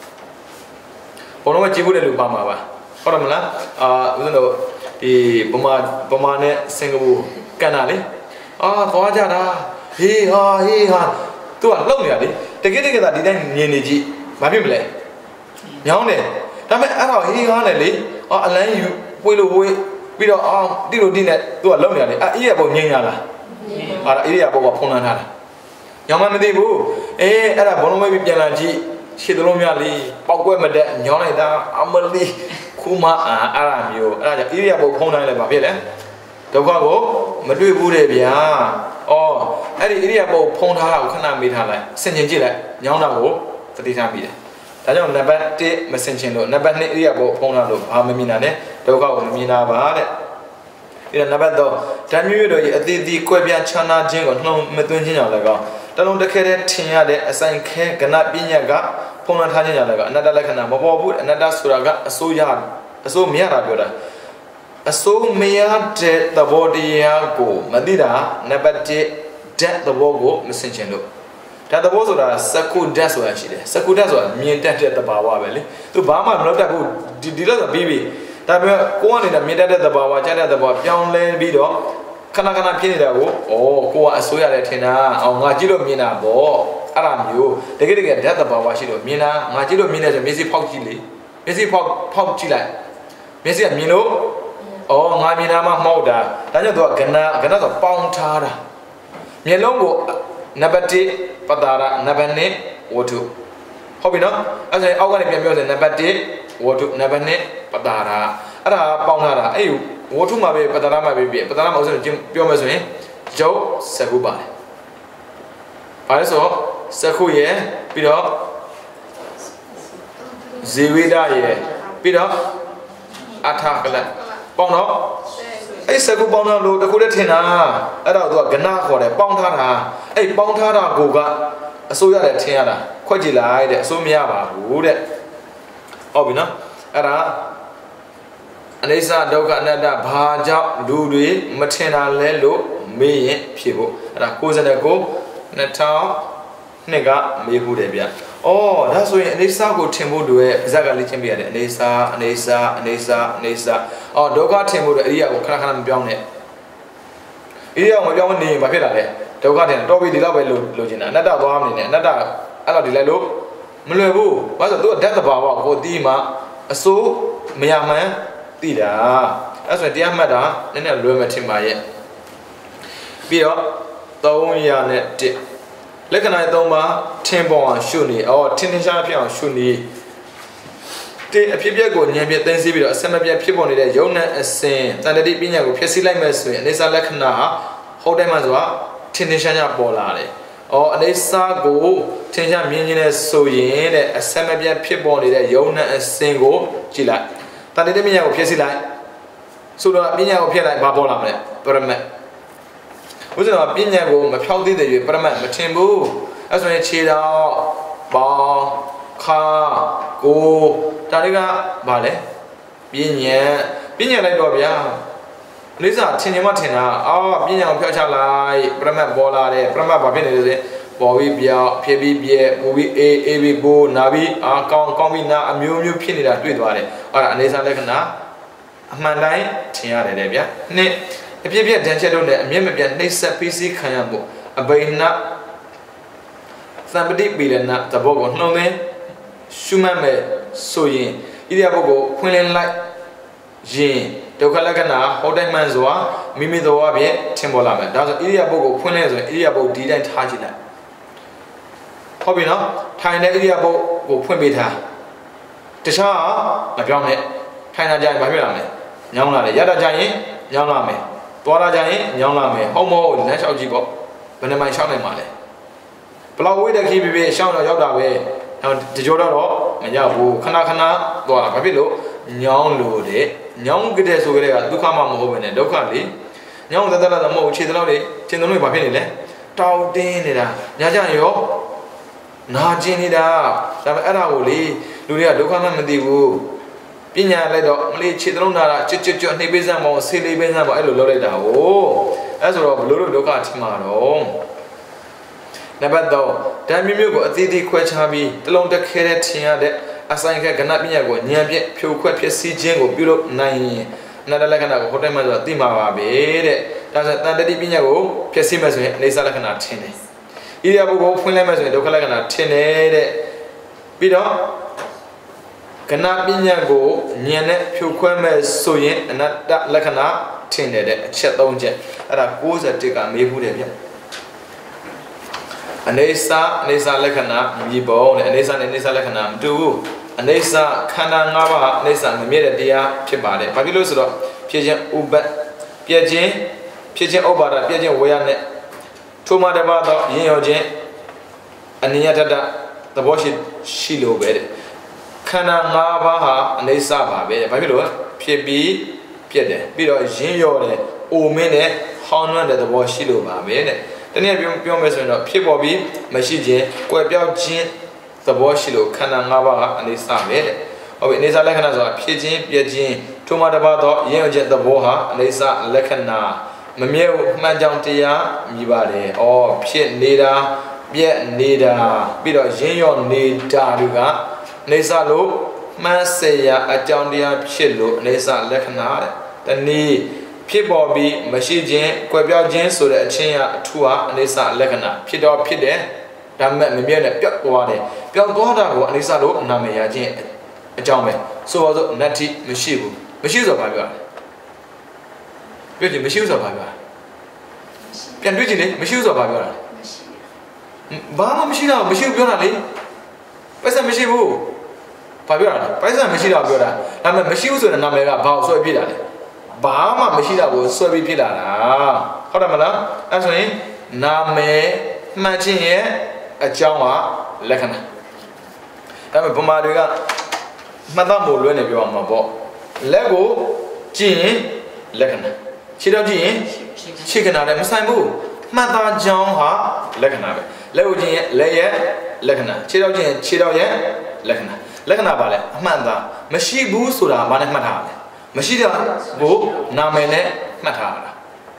ကြည့်ဖို့တဲ့လူပါမှာပါဟုတ်တယ်မလားဦးဇင်းတို့ဒီဗမာနဲ့စင်ကာပူကန်တာလေသွားကြတာဟေးဟာ तू ကလှုပ်နေတာလေတကယ်ဒီတိုင်းမြင်နေကြည့်ဘာဖြစ်မလဲညောင်းတယ်ဒါပေမဲ့အဲ့တော့ဟေးဟာနဲ့လေအလန်းယူပွေးလို့ပွေးပြီးတော့တိလို့တိနဲ့ तू ကလုံနေရတယ်ဣရိယာပုတ်ငြိမ်းရလားဣရိယာပုတ်ကဖုံးလွှမ်းထားတာညောင်းမသိဘူးအဲ့ဒါဘုံလုံးပဲပြန်လာကြည့်ရှေ့သလုံးများလေးပောက်ကွဲမတက်ညောင်းလိုက်တာအမလီခုမအဲ့ဒါမျိုးအဲ့ဒါကြောင့်ဣရိယာပုတ်ဖုံးတိုင်းလည်းဘာဖြစ်လဲဒုက္ခကိုမတွေ့ဘူးတဲ့ဗျာအဲ့ဒီဣရိယာပုတ်ဖုံးထားတာကိုခဏမေးထားလိုက်ဆင်ခြင်ကြည့်လိုက်ညောင်းတာကိုသတိထားမိတယ်ဒါကြောင့်နံပါတ်1မဆင်ခြင်လို့နံပါတ်2ဣရိယာပုတ်ဖုံးထားလို့ဘာမမြင်တာလဲဒုက္ခကိုမမြင်တာပါတဲ့ဒီနံပါတ်3ဓာတ်မျိုးတို့ရဲ့အသေးသေးကွဲပြားခြားနာခြင်းကိုနှုံမသွင်းခြင်းကြောင့်လည်းကောင်းတလုံးတစ်ခဲတည်းထင်ရတဲ့အဆိုင်ခဲကဏပညာကဖုံးလွှမ်းထားခြင်းကြောင့်လည်းကောင်းအနတ္တလက္ခဏာမပေါ်ဘူးအနတ္တဆိုတာကအစိုးမရတာပြောတာအစိုးမရတဲ့သဘောတရားကိုမသိတာနံပါတ်1ဓာတ်သဘောကိုမဆင်ခြင်လို့ဓာတ်သဘောဆိုတာစကုဓာတ်ဆိုတာရှိတယ်စကုဓာတ်ဆိုတာမြင်တတ်တဲ့သဘာဝပဲလေသူဘာမှမလုပ်တတ်ဘူးဒီလိုဆိုပြီးဒါပေမဲ့ကိုကနေတာမြင်တတ်တဲ့သဘာဝကြားတဲ့သဘာဝပြောင်းလဲပြီးတော့ခဏဖြစ်နေတာကိုကိုကအစိုးရတယ်ထင်တာငါကြည့်လို့မြင်တာပေါ့အဲ့ဒါမျိုးတကယ်ဓာတ်သဘာဝရှိလို့မြင်တာငါကြည့်လို့မြင်တယ်ဆိုမျက်စိဖောက်ကြည့်လေမျက်စိဖောက်ကြည့်လိုက်မျက်စိကမြင်လို့ငါမြင်တာမှမဟုတ်တာဒါကြောင့်သူကကဏဆိုပေါင်းထားတာမျက်လုံးကိုနံပါတ်1ပတာရနံပါတ်2ဝတ္ထုဟုတ်ပြီနော်အဲ့ဒါအောက်ကနေပြန်ပြောတယ်နံပါတ်1ဝတ္ထုနံပါတ်2ပတာရအဲ့ဒါပေါင်းထားတာအဲ့ဝတ္ထုမှာပဲပတာရမှာပဲပတာရမှာဥစ္စာပြောမယ်ဆိုရင်ရုပ်စကုပါတယ်ဘာလဲဆိုစကုရဲ့ပြီးတော့ဇေဝိဒရဲ့ပြီးတော့အထာကလပေါင်းတော့အဲ့စကုပေါင်းတော့လို့တခုတည်းထင်တာအဲ့တော့သူကကဏခေါ်တယ်ပေါင်းထားတာအဲ့ပေါင်းထားတာကိုကအစိုးရတယ်ထင်ရတာခွက်ကြည့်လိုက်တဲ့အစိုးမရပါဘူးတဲ့ဟုတ်ပြီနော်အဲ့ဒါအနိစ္စဒုက္ခအနတ္တဘာကြောင့်လူတွေမထင်တာလဲလို့မေးရင်ဖြေဖို့အဲ့ဒါ69 2000ကမေးဖို့တယ်ဗျအော်ဒါဆိုရင်အနေစာကိုထင်ဖို့တို့ရဲ့ပါဇက်ကလေ့ကျင့်ပြရတယ်အနေစာအော်ဒုက္ခထင်ဖို့တို့အရိယာကိုခဏမပြောင်းနဲ့အရိယာကိုမပြောင်းနေရင်ဘာဖြစ်လာလဲဒုက္ခထင်တော့ပြီးဒီလောက်ပဲလိုချင်တာအနတ္တသွားမနေနဲ့အနတ္တအဲ့တော့ဒီလိုက်လို့မလွယ်ဘူးဘာလို့သူကဓာတ်တဘာဝကိုတီးမှအစိုးမရမှန်းသိတာအဲ့ဆိုရင်တရားမှတ်တာနည်းနည်းလွယ်မှထင်ပါရဲ့ပြီးတော့301လက္ခဏာ3ပါးထင်ပေါ်အောင်ရှုနေအော်ထင်ရှားဖြစ်အောင်ရှုနေအဖြစ်ပြက်ကိုဉာဏ်ဖြင့်သိသိပြီးတော့အစမပြတ်ဖြစ်ပေါ်နေတဲ့ယုံနဲ့အစဉ်တန်တတိပညာကိုဖျက်ဆီးလိုက်မယ်ဆိုရင်အနေစာလက္ခဏာဟုတ်တယ်မှဆိုတာထင်ရှားပေါ်လာတယ်အော်အနေစာကိုထင်ရှားမြင်ခြင်းနဲ့ဆိုရင်တဲ့အစမပြတ်ဖြစ်ပေါ်နေတဲ့ယုံနဲ့အစဉ်ကိုကြည့်လိုက်တန်တတိပညာကိုဖျက်ဆီးလိုက်ဆိုတော့ပညာကိုဖျက်လိုက်ဘာပေါ်လာမလဲပရမတ်ဥစ္စာပညာကိုမဖြောက်သေးတဲ့ပရမတ်မထင်ဘူးအဲ့ဆိုရင်ခြေတော်ပေါင်းခါကိုဒါတွေကဘာလဲပညာလိုက်တော့ဗျာလိစာထင်ချင်မှထင်တာအော်ပညာကိုဖျောက်ချလိုက်ပရမတ်ပေါ်လာတယ်ပရမတ်ဘာဖြစ်နေလဲဆိုရင်ပေါ်ပြီးပြောက်ဖြစ်ပြီးပြဲပူပြီးအေးပြီးပိုးနာပြီးကောင်းပြီးနာအမျိုးဖြစ်နေတာတွေ့သွားတယ်အဲ့ဒါအနေစာလက္ခဏာအမှန်တိုင်းထင်ရတယ်လေဗျာနှစ်အပြည့်ပြည့်တန်ချက်တို့နဲ့အမြင့်မပြတ်နှိမ့်ဆက်ပြီးစီးခံရမှုအဘိနသံပတိပီလနာသဘောကိုနှုံးသွင်းရှုမှတ်မဲ့ဆိုရင်ဣရိယာပုကိုဖွင့်လင်းလိုက်ရင်ဒုက္ခလက္ခဏာဟောတိုင်းမှန်စွာမိမိတော်အပြင်ထင်ပေါ်လာမယ်ဒါဆိုဣရိယာပုကိုဖွင့်လင်းဆိုရင်ဣရိယာပုဒီတိုင်းထားကြည့်လိုက်ဟုတ်ပြီနော်ထိုင်တဲ့ဣရိယာပုကိုဖွင့်ပေးထားတခြားမပြောင်းနဲ့ထိုင်တာကြရင်ဘာဖြစ်လာမလဲညောင်းလာတယ်ရတာကြရင်ညောင်းလာမယ်သွားလာကြရင်ညောင်းလာမယ်ဟုတ်မဟုတ်လမ်းလျှောက်ကြည့်ပေါ့ဘယ်နှမိုင်လျှောက်နိုင်မှာလဲဘလောက်ဝေးတဲ့ခီးပြရှောင်းတော့ရောက်တာပဲတကြောတော့မရဘူးခဏသွားတာဘာဖြစ်လို့ညောင်းလို့တဲ့ညောင်းကြတဲ့ဆိုကြတဲ့ကဒုက္ခမှမဟုတ်ပဲနဲ့ဒုက္ခလေညောင်းသက်သက်လာမဟုတ်ခြေသလောက်လေခြေသလုံးဘာဖြစ်နေလဲတောင်းတင်းနေတာညကြရောနာကျင်နေတာဒါပေမဲ့အဲ့ဒါကိုလေလူတွေကဒုက္ခမှမသိဘူးပညာလိုက်တော့မလေးခြေသလုံးနာတာကျွတ်နှိပ်ပေးစမ်းမအောင်ဆေးလေးပေးစမ်းမအောင်အဲ့လိုလုပ်လိုက်တာကိုအဲ့ဆိုတော့ဘလို့ဒုက္ခထင်မှာတော့နံပါတ်3ဓာတ်မျိုးကိုအသီးသီးခွဲခြားပြီးတလုံးတစ်ခဲတဲ့ထင်ရတဲ့အဆိုင်ခဲကဏ္ဍပညာကိုဉာဏ်ဖြင့်ဖြိုခွဲဖြစ်စီခြင်းကိုပြုလုပ်နိုင်ရင်အနတ္တလက္ခဏာကိုဟိုတိုင်းမှာဆိုတာသိမှာပါပဲတဲ့ဒါဆိုတန်တတိပညာကိုဖြစ်စီမယ်ဆိုရင်အနေစာလက္ခဏာထင်တယ်ဣရိယာပုကိုဖွင့်လိုက်မယ်ဆိုရင်ဒုက္ခလက္ခဏာထင်တယ်တဲ့ပြီးတော့ကဏ္ဍပညာကိုဉာဏ်နဲ့ဖြိုခွဲမယ်ဆိုရင်အနတ္တလက္ခဏာထင်တယ်တဲ့အချက်3ချက်အဲ့ဒါ61ကမေးဘူးတယ်ဗျအနေစာလက္ခဏာမြေပုံနဲ့အနေစာနဲ့အနေစာလက္ခဏာမတူဘူးအနေစာခန္ဓာ၅ပါးအနေစာမမြဲတဲ့တရားဖြစ်ပါတယ်ဘာဖြစ်လို့ဆိုတော့ဖြစ်ခြင်းဥပတ်ပြည့်ခြင်းဖြစ်ခြင်းဥပါဒပြည့်ခြင်းဝေယနဲ့ထိုမှတပါတော့ရင်းရောခြင်းအနိယတတသဘောရှိလို့ပဲတဲ့ခန္ဓာ၅ပါးဟာအနေစာပါပဲတဲ့ဘာဖြစ်လို့ဖြစ်ပြီးပြည့်တယ်ပြီးတော့ရင်းရောတယ်အိုမင်းနဲ့ဟောင်းနှံ့တဲ့သဘောရှိလို့ပါပဲတဲ့တနည်းပြောမယ်ဆိုရင်တော့ဖြစ်ပေါ်ပြီးမရှိခြင်း၊ကွယ်ပြောက်ခြင်းသဘောရှိလို့ခန္ဓာ၅ပါးကအနေစာပဲတဲ့။ဟုတ်ပြီအနေစာလက္ခဏာဆိုတာဖြစ်ခြင်းပြည့်ခြင်းထိုမှတပါတော့ရင်းရခြင်းသဘောဟာအနေစာလက္ခဏာမမြဲဘူးမှန်ကြောင်တရားမြည်ပါတယ်။အော်ဖြစ်နေတာပြည့်နေတာပြီးတော့ရင်းရောနေတာတွေကအနေစာလို့မှန်စရာအကြောင်းတရားဖြစ်လို့အနေစာလက္ခဏာတဲ့။တနည်းဖြစ်ပေါ်ပြီးမရှိခြင်း၊ကွယ်ပြောက်ခြင်းဆိုတဲ့အချင်းအထူးဟာအနေစာလက္ခဏာဖြစ်တော့ဖြစ်တယ်ဒါမဲ့မမြဲနဲ့ပျောက်သွားတယ်ပျောက်သွားတာကိုအနေစာလို့နာမည်ရခြင်းအကြောင်းပဲဆိုပါစို့နတ္တိမရှိဘူးမရှိဆိုတော့ဘာပြောလဲပြောကြည့်မရှိဆိုတော့ဘာပြောလဲပြန်တွေ့ကြည့်လေမရှိဆိုတော့ဘာပြောလဲဘာမှမရှိတော့မရှိပြောတာလေပိုက်ဆံမရှိဘူးဘာပြောတာလဲပိုက်ဆံမရှိတော့ပြောတာဒါမဲ့မရှိဘူးဆိုတဲ့နာမည်ကဘာကိုဆွဲပြတာလဲဘာမှမရှိတာကိုဆွဲပြီးဖြစ်လာတာဟုတ်တယ်မလားအဲဆိုရင်နာမည်မှန်ခြင်းရဲ့အကြောင်းကလက္ခဏာဒါပေမဲ့ဗမာတွေကမှတ်သားမို့လွဲနေပြောအောင်မှာပေါ့လက်ကိုကြည့်ရင်လက္ခဏာခြေတော့ကြည့်ရင်ခြေခဏလည်းမဆိုင်ဘူးမှတ်သားကြောင်းဟာလက္ခဏာပဲလက်ကိုကြည့်ရင်လက်ရဲ့လက္ခဏာခြေတော့ကြည့်ရင်ခြေတော့ရဲ့လက္ခဏာပါလေအမှန်သားမရှိဘူးဆိုတာဘာနဲ့မှတ်ထားလဲမရှိတာကိုနာမည်နဲ့မှတ်ထားတာ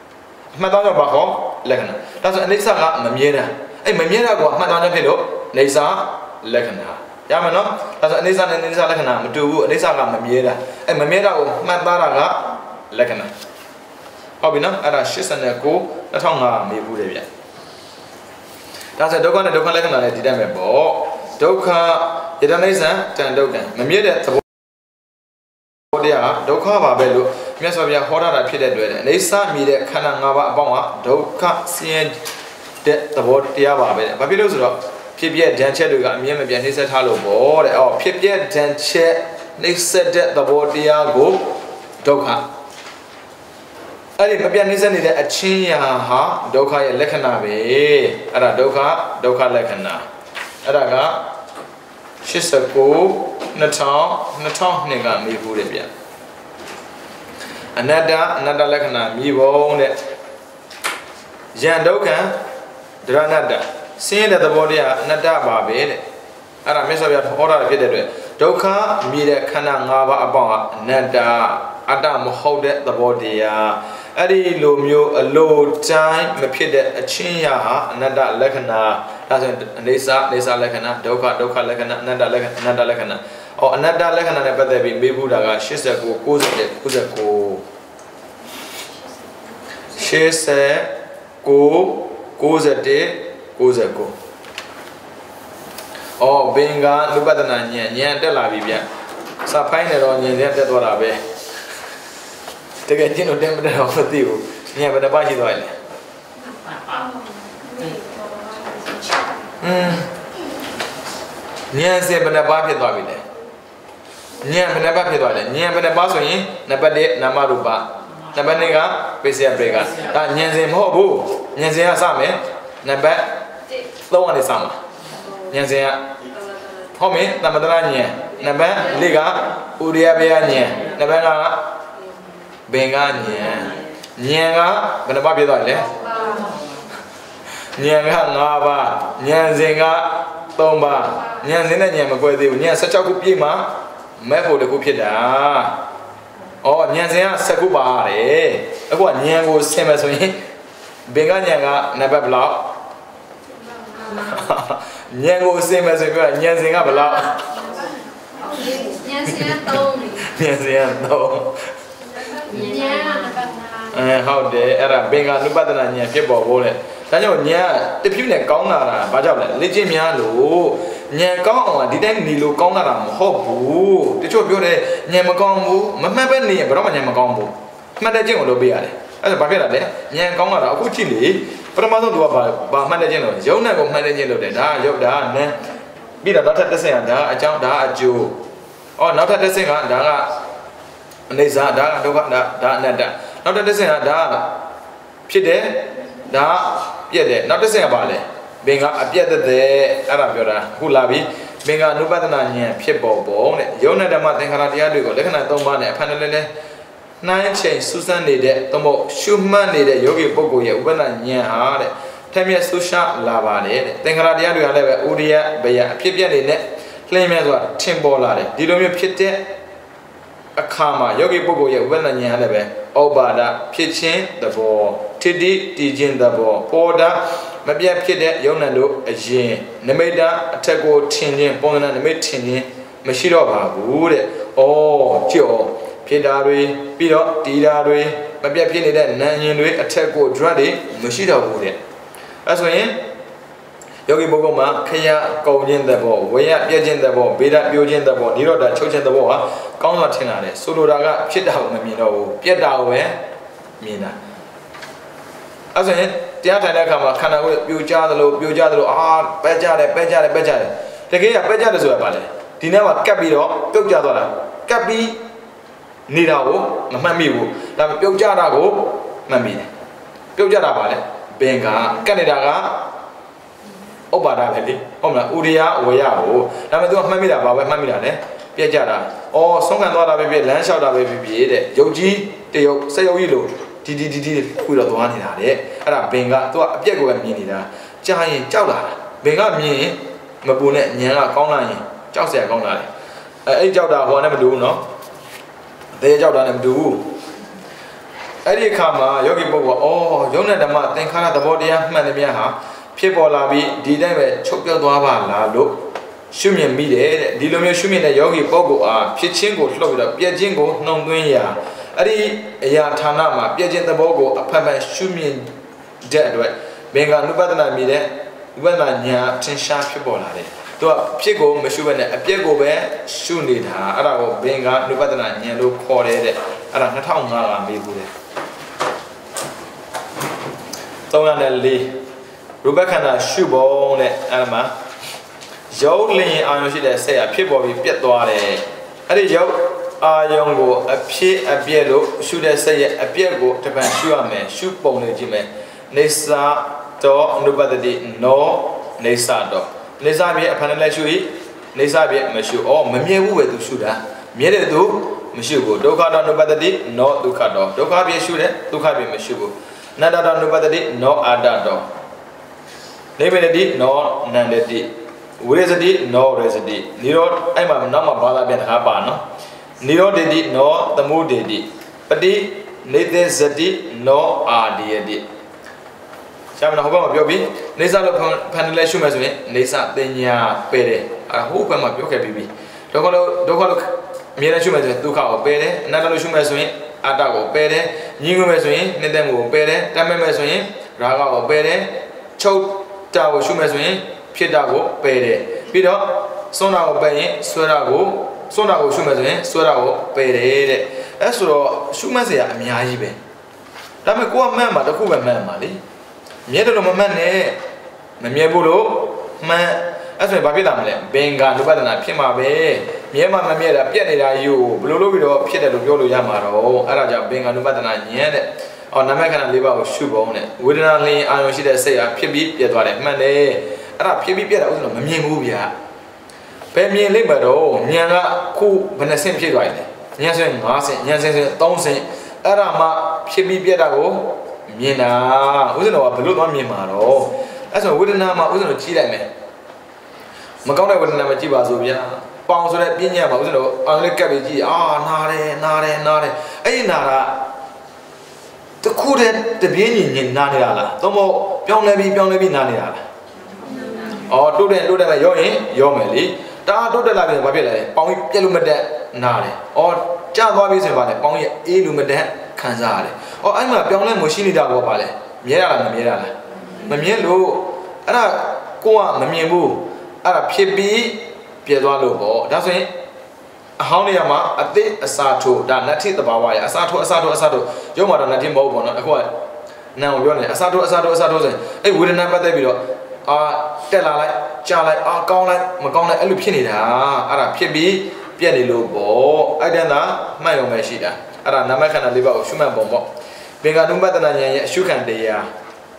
မှတ်သားကြောင့်ဘာခေါ်လက္ခဏာဒါဆိုအနေဆာကမမြဲတာအဲ့မမြဲတာကမှတ်သားကြောင့်ဖြစ်လို့နေဆာလက္ခဏာရမယ်နော်ဒါဆိုအနေဆာနဲ့နေဆာလက္ခဏာမတူဘူးအနေဆာကမမြဲတာအဲ့မမြဲတာကိုမှတ်သားတာကလက္ခဏာဟုတ်ပြီနော်အဲ့ဒါ89 2005မေးဘူးတယ်ဗျဒါဆိုဒုက္ခနဲ့ဒုက္ခလက္ခဏာနဲ့ဒီတိုင်းပဲပေါ့ဒုက္ခယတနိစ္စံတန်ဒုက္ခမမြဲတဲ့သဘောတရားဒုက္ခပါပဲလို့မြတ်စွာဘုရားဟောထားတာဖြစ်တဲ့အတွက်အိဆာမြည်တဲ့ခန္ဓာ၅ပါးအပေါင်းကဒုက္ခဆင်းရဲတဲ့သဘောတရားပါပဲဘာဖြစ်လို့ဆိုတော့ဖြစ်ပြဒဏ်ချက်တွေကအမြဲမပြတ်နှိမ့်ဆက်ထားလို့ပေါ့တဲ့အော်ဖြစ်ပြဒဏ်ချက်နှိမ့်ဆက်တဲ့သဘောတရားကိုဒုက္ခအဲ့ဒီမပြတ်နှိမ့်ဆက်နေတဲ့အချင်းရာဟာဒုက္ခရဲ့လက္ခဏာပဲအဲ့ဒါဒုက္ခလက္ခဏာအဲ့ဒါက89 2002ကမေးဖို့တယ်ဗျအနတ္တလက္ခဏာမြည်ပုံတဲ့ယံဒုက္ခဒရဏတ္တဆင်းရဲတဲ့သဘောတရားအနတ္တပါပဲတဲ့အဲ့ဒါမြတ်စွာဘုရားဟောတာဖြစ်တဲ့အတွက်ဒုက္ခမြည်တဲ့ခန္ဓာ၅ပါးအပေါင်းကအနတ္တအတ္တမဟုတ်တဲ့သဘောတရားအဲ့ဒီလိုမျိုးအလိုတိုင်းမဖြစ်တဲ့အချင်းရာဟာအနတ္တလက္ခဏာဒါဆိုအနေစာလက္ခဏာဒုက္ခလက္ခဏာအနတ္တလက္ခဏာအနတ္တလက္ခဏာအနတ္တလက္ခဏာနဲ့ပတ်သက်ပြီးမေးဖို့တာက89 99ဘင်္ဂလူပဒနာဉာဏ်တက်လာပြီဗျစဖိုင်းနေတော့ဉာဏ်တက်သွားတာပဲတကယ်ကျင့်လို့တက်မတက်တော့မသိဘူးဉာဏ်ဘယ်နှပါရှိသွားလဲဉာဏ်စင်ဘယ်နှပါဖြစ်သွားပြီလဲဉာဏ်ဘယ်နှပါဖြစ်သွားလဲဉာဏ်ဘယ်နှပါဆိုရင်နံပါတ်1နာမရူပနံပါတ်2ကပိစယပရိကဒါဉာဏ်စင်မဟုတ်ဘူးဉာဏ်စင်ကစမယ်နံပါတ်3ကနေစမှာဉာဏ်စင်ကဟုတ်ပြီသမတရဉာဏ်နံပါတ်4ကဥရိယဘယဉာဏ်နံပါတ်5ကဘင်္ဂဉာဏ်ကဘယ်နှပါဖြစ်သွားလဲဉာဏ်က5ပါးဉာဏ်စင်က3ပါးဉာဏ်စင်နဲ့ဉာဏ်မကွဲသေးဘူးဉာဏ်16ခုပြည့်မှမဲ့ဖို့တခုဖြစ်တာဉာဏ်စင်က10ခုပါတယ်အခုကဉာဏ်ကိုဆင်မယ်ဆိုရင်ဘင်္ဂဉာဏ်ကနံပါတ်ဘယ်လောက်ဉာဏ်ကိုဆင်မယ်ဆိုရင်ဉာဏ်စင်ကဘယ်လောက်ဉာဏ်စင်က3ဉာဏ်စင်က3ဉာဏ်ကနံပါတ်5ဟုတ်တယ်အဲ့ဒါဘင်္ဂနုပဒနာဉာဏ်ဖြစ်ပေါ်ဖို့လေဒါကြောင့်ဉာဏ်တဖြည်းနဲ့ကောင်းလာတာဘာကြောင့်လဲလေ့ကျင့်များလို့ဉာဏ်ကောင်းအောင်ကဒီတိုင်းနေလို့ကောင်းလာတာမဟုတ်ဘူးတချို့ပြောတယ်ဉာဏ်မကောင်းဘူးမမှတ်ပဲနေရင်ဘယ်တော့မှဉာဏ်မကောင်းဘူးမှတ်တဲ့ကျင့်ကိုလုပ်ပေးရတယ်အဲ့ဒါဘာဖြစ်လာလဲဉာဏ်ကောင်းလာတာအခုကြည့်လေပထမဆုံးသူကဘာမှတ်တဲ့ကျင့်လို့ယုံနဲ့ကိုမှတ်တဲ့ကျင့်လုပ်တယ်ဒါကယုတ်ဒါကနန်းပြီးတော့နောက်ထပ်တစ်ဆင့်ကဒါအကြောင်းဒါအကျိုးနောက်ထပ်တစ်ဆင့်ကဒါကအနေစာဒါကဒုက္ခဒါအနတ္တနောက်တစ်ဆင့်ကဒါဖြစ်တယ်ဒါပြည့်တယ်နောက်တစ်ဆင့်ကဘာလဲဘင်္ဂအပြည့်တဲ့အဲ့ဒါပြောတာအခုလာပြီဘင်္ဂနုပဒနာဉာဏ်ဖြစ်ပေါ်ပုံတဲ့ယုံနဲ့ဓမ္မသင်္ခါရတရားတွေကိုလက္ခဏာ3ပါးနဲ့အဖန်လည်းနှိုင်းချိန်စူးစမ်းနေတဲ့သို့မဟုတ်ရှုမှတ်နေတဲ့ယောဂီပုဂ္ဂိုလ်ရဲ့ဥပဒနာဉာဏ်ဟာတဲ့ထက်မြက်ဆူရှာလာပါတယ်တဲ့သင်္ခါရတရားတွေကလည်းပဲဥရိယဘယအဖြစ်ပြက်နေတဲ့လှည့်မြဲဆိုတာထင်ပေါ်လာတယ်ဒီလိုမျိုးဖြစ်တဲ့အခါမှာယောဂီပုဂ္ဂိုလ်ရဲ့ဝိပဿနာဉာဏ်လည်းပဲဩဘာဒဖြစ်ခြင်းသဘောထိတိတည်ခြင်းသဘောပေါ်တာမပြတ်ဖြစ်တဲ့ယုံ nant တို့အရင်နမိတ်အထက်ကိုထင်ခြင်းပုံသဏ္ဍာန်နမိတ်ထင်ခြင်းမရှိတော့ပါဘူးတဲ့ကြော်ဖြစ်တာတွေပြီးတော့တည်တာတွေမပြတ်ဖြစ်နေတဲ့နာဉာဏ်တွေအထက်ကို drug တွေမရှိတော့ဘူးတဲ့အဲဆိုရင်ယောဂီပုဂ္ဂိုလ်မှာခရကုန်ခြင်းသဘောဝေယပြည့်ခြင်းသဘောဗေဒပြိုခြင်းသဘောနိရောဓချုပ်ခြင်းသဘောဟာကောင်းစွာထင်လာတယ်ဆိုလိုတာကဖြစ်တာကိုမမြင်တော့ဘူးပြတ်တာကိုပဲမြင်တာအဲဆိုရင်တရားထိုင်တဲ့အခါမှာခန္ဓာကိုယ်ပြိုကျသလိုပဲကြတယ်တကယ်ကပဲကြတယ်ဆိုတာဘာလဲဒီနေ့ကကပ်ပြီးတော့ပြုတ်ကျသွားတာကပ်ပြီးနေတာကိုမမှတ်မိဘူးဒါပေမဲ့ပြုတ်ကျတာကိုမှတ်မိတယ်ပြုတ်ကျတာပါလေဘင်္ဂကပ်နေတာကဥပ္ပါဒပဲလေဟုတ်မလားဥရိယဝေယကိုဒါပေမဲ့သူကမှတ်မိတာဘာပဲမှတ်မိတာလဲပြက်ကြတာဆုံးခံသွားတာပဲပြလမ်းလျှောက်တာပဲပြတဲ့ရုပ်ကြီးတရုပ်စက်ရုပ်ကြီးလို့ဒီခုတော့သွားနေတာတဲ့အဲ့ဒါဘင်္ဂသူကအပြက်ကိုပဲမြင်နေတာကြာရင်ကြောက်လာတာဘင်္ဂမြင်ရင်မပူနဲ့ဉာဏ်ကကောင်းလာရင်ကြောက်စရာကောင်းလာတယ်အဲ့ကြောက်တာဟိုနဲ့မတူဘူးနော်အသေးကြောက်တာနဲ့မတူဘူး Adi Kama, Yogi Bobo, oh, Yona Dama, then Kana the body of Manamiaha, people labi, did I choke your dwaba, look. Shumian mide, Dilomio Shumin, the Yogi Bogo are, Pichingo, Florida, Piajingo, non dunya. Adi Ya Tanama, Piajin the Bogo, a Papa Shumian dead, Benga Nubadana mide, Ubana, Tinsha people. To a Piego, Meshuan, a Piego bear, Shunida, Arabo, Benga, Nubadana, Yellow Corded, Aranatanga, Bibude. Tonganelli, Rubacana, Shubone, Alma. Jolly, I should say a people with Pietware. Adi Joe, Ayongo, a Pie, a Bielo, should I say a Piego, to Panshuame, Shupone Jime, Nesa, Do, nobody, no, Nesa do. Nesabi a Panalashui, Nesabi, Monsieur, or Mamie to Suda, Miele do, Monsieur, Dokada nobody, no Ducado, Dokabi Shude, Dukabi Monsieur, Nada nobody, no Adado. Never no Nandedi. Residid, no residid. Niro, I'm a number Bala Ben Habano. Niro did no, the mood did it. Padi, neither Zadi, no Adi. Shaman Hobama Biobi, Nisa Panelation, Nisa Denia Pere. I hope I'm a Bioka Bibi. Dokolo Mira Shumas, Duka Pere, Nana Shumas, Adago Pere, Nigumes, Nedemo Pere, Tamemes, Raga Pere, Chok Tao Shumas. Pidago, Pere. Pido, Sonago Bay, Swerago, Sonago Shumaze, Swerago, Pere. Esro, Shumazia, Miajibe. Damaku member, the Cuban Mamali. Miedo Mamane, Mamiebulo, Man, as my Babidamle, Benga, Nubadana, Pima Bay, Miema Mamia, Pianida, you, Blue Pieta Yolo Yamaro, Araja, Benga, Nubadana, Yen, or Namakan Liba or Shubone. Wouldn't only I know she say a Pibi, Pietware, Mane. Ara Pibi Piera was a mere movie. Pemi Libero, Niana, Ku, when the same shit right. Yansen, Marsen, Yansen, Thompson, Arama, Pibi Pierago, Mina, wasn't a blue on Mimaro. That's a wooden nama, wasn't a chile man. Macona wouldn't have a Chibazovia. Pounds of that Pinya, wasn't only cabbage. Ah, Nare. Ay, Nara. The Kudet, the Bini in Naniala. Tomo, Pionlebi, Naniala. Or do them Yomeli, Da do the Labi Babilla, Pong Illuminate Nare, or Jababis and Valley, Pong Illuminate Kanzare, or I'm a Pionle Mushini Dagobale, Mira, Mamielo, Ara Goa, Mamibu, Ara Pibi, Piedualo, that's it. Hauniama, a day a sato, that Nati the Bawai, a sato, Yoma Natim Bobo, not a quiet. Now you're a sato, it wouldn't have a video. Tella, Charlie, Macona, Elupinida, Ara Pibi, Pianilubo, Adana, my own Meshida, Ara Namakana Liba, Shuman Bombo, Benga Nubatananya, Shukan de Ya.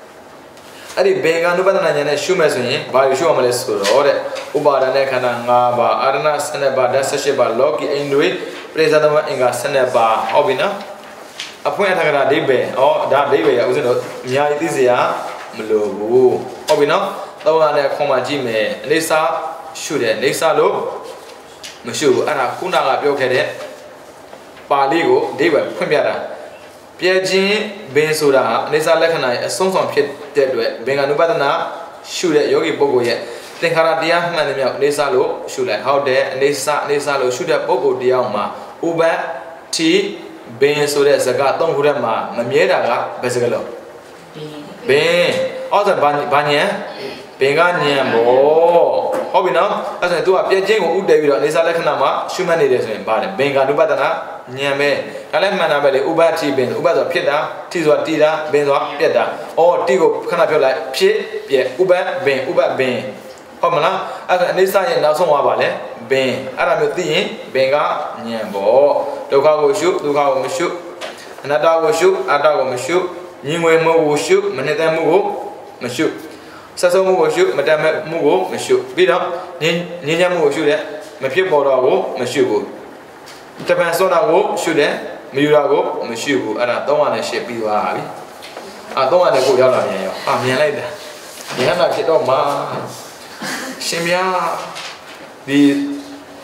Adi Benga Nubatananya, Shumazin, by Shumales, Ubada Nekana, Arana, Seneba, Dasasheba, Loki, Indui, President Inga Seneba, Obina, a point at a debe, or that debe, I was in Mia Dizia. Mlo, Obino, the one that Koma Jime, Lisa, shoot it, Lisa Lo, Monsieur, Anna Kuna Biokade, Paligo, David, Pumiata, Piagin, Ben Soda, Lisa Lakana, a song on Piet Deadway, Benganubadana, shoot it, Yogi Bogo yet. Think Haradia, Manamia, Lisa Lo, shoot it, how dare, Lisa Lo, shoot it, Bogo Diama, Uba, T, Ben Soda, Zagaton Hurama, Mamiera, Besagalo. Ben, also Banya, Benganian, Hobby now, as I do a Piagin or David on Lisa Lakanama, Shumanides in Baden, Benganubadana, Niame, Alamana, Ubati, Ben, Ubata Pieda, Tizo Tida, Benzo Pieda, or Tigo Canapiola, Pie, Uba, Ben, Homala, as Lisa and Nelson Wabale, Ben, Aramuti, Benga, Niambo, Lokago shoot, Lukago shoot, and Adago shoot, Adago shoot. Yingwe Mogo shoot, Maneta Mugo, Mashu. Sasso Mugo shoot, Madame Mugo, Mashu. Beat up, Nina Mugo shoot it, Mapiago, Mashu. Tapansona shoot it, Murago, Mashu, and I don't want to ship you. I don't want to go down on you. I'm here later. You have not get on my Shimia. The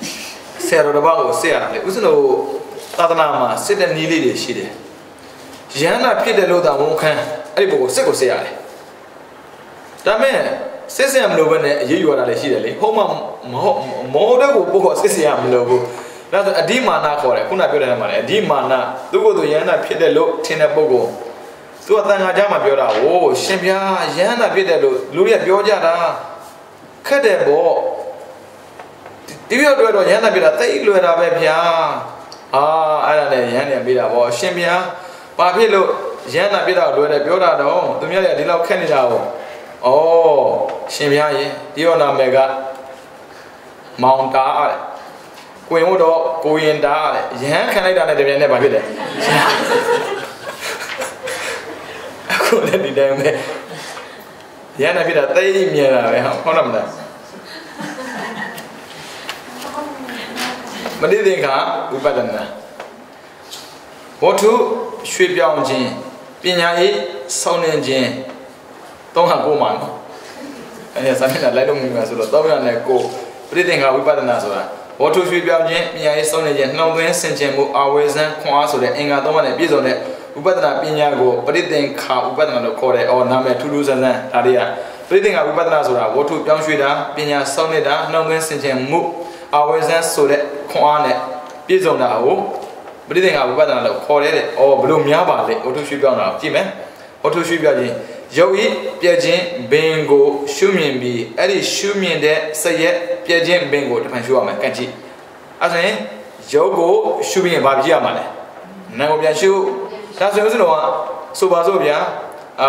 Sarah the Bago, Sarah, it was no Tatanama, sit and nearly she did. Yana Peter Loda won't can, Aribo, Seco say I. Dame, Sessiam Loban, you are a Shidley, Homa Moda Bogo Sessiam Logo. That's a demana for a Kuna Biola, a demana, Dugo Yana Peter Lo, Tina Bogo. So a Jama Biola, oh, Shemia, Yana Peter Luria Biojara, Cadebo. Dio do Yana Bida, take Lura Bebia. I don't know, Yana Bida, or Shemia, Papilo, Yana Bida, Lura Biola, the Mia de La Canada. Oh, Shemia, Diona Mega Mount Dar. Quimodo, Queen Dar, Yan Canada, they never did it. I couldn't be damn it. Yana Bida, they mean, one of them. But did they come? We better than what to sweep young Jin, Pinya, Sonin Jin, don't have go man. And yes, I mean, I let them go. Breathing out, we better than that. What to sweep young Jin, Pinya, Sonin Jin, no way, Saint Jim, always and Kwan, so the Inga don't want to be on it. We better not Pinya go, but it didn't come, we better not call it or number 2 losers and Adia. Breathing out, we better not what to young Shida, Pinya, Sonida, no way, Saint Jim, move. Always so that Kwan is on the breathing out better than call it or bloom yaba, or to shoot down our team, or to shoot Joey, Piagin, Bingo, Shumin be, Eddie Shumin there, say yet, Piagin, Bingo, to Pansua, my country. As I Jogo, Shumin Babia money. Now, Piachu, that's the one. So Bazovia,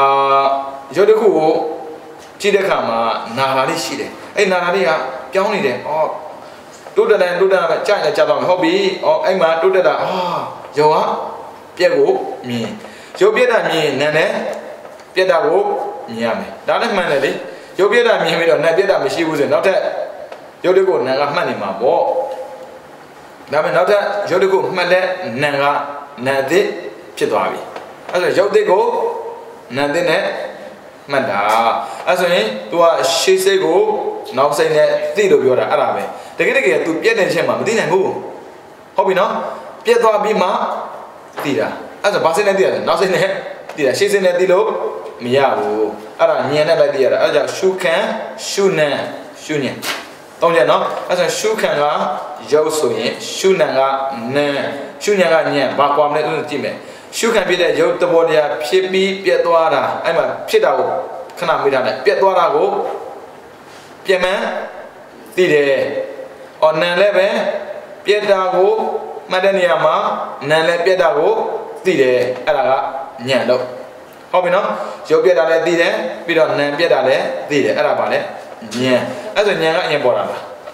Jodeku, Chidekama, Naradi Shide, a Naradia, County there, or. Do that, China Java hobby or Emma do that. Ah, Joa, Piago, me. Joe Pieda me, Nane, Piedago, Miami. That is manly. Joe Pieda me, we don't have Pieda, she was not that. Jodigo, Naga money, my boy. Now, not that Jodigo, Made, Naga, Nade, Pietavi. As a Jodigo, Nadine, Manda. As a to a she say go, now saying that Theodore Yoda Arabe. The get to Piet and Shema, didn't go. Hobby no? Pietro Bima, Tira. As a passing idea, nothing there. She's in a dilo, Miabu, Ara, Niana idea, as a Shukan, Shunan. Don't you know? As a Shukanga, Josuin, Shunanga, Ne, Shunanga, Nia, Bakwam, little team. Shukan be the Jotabodia, Pipi, Pietuara. I'm a Pietao, Kanamida, Pietuarago, Pieman, Tide. On Naleve, Piedago, Madaniama, Nale Piedago, Tide, Araga, Nyando. Hobby no? Joe Piedale dide, Pidon Nan Piedale, Dide, Arabale, Nya. As a Nyanga in Bora.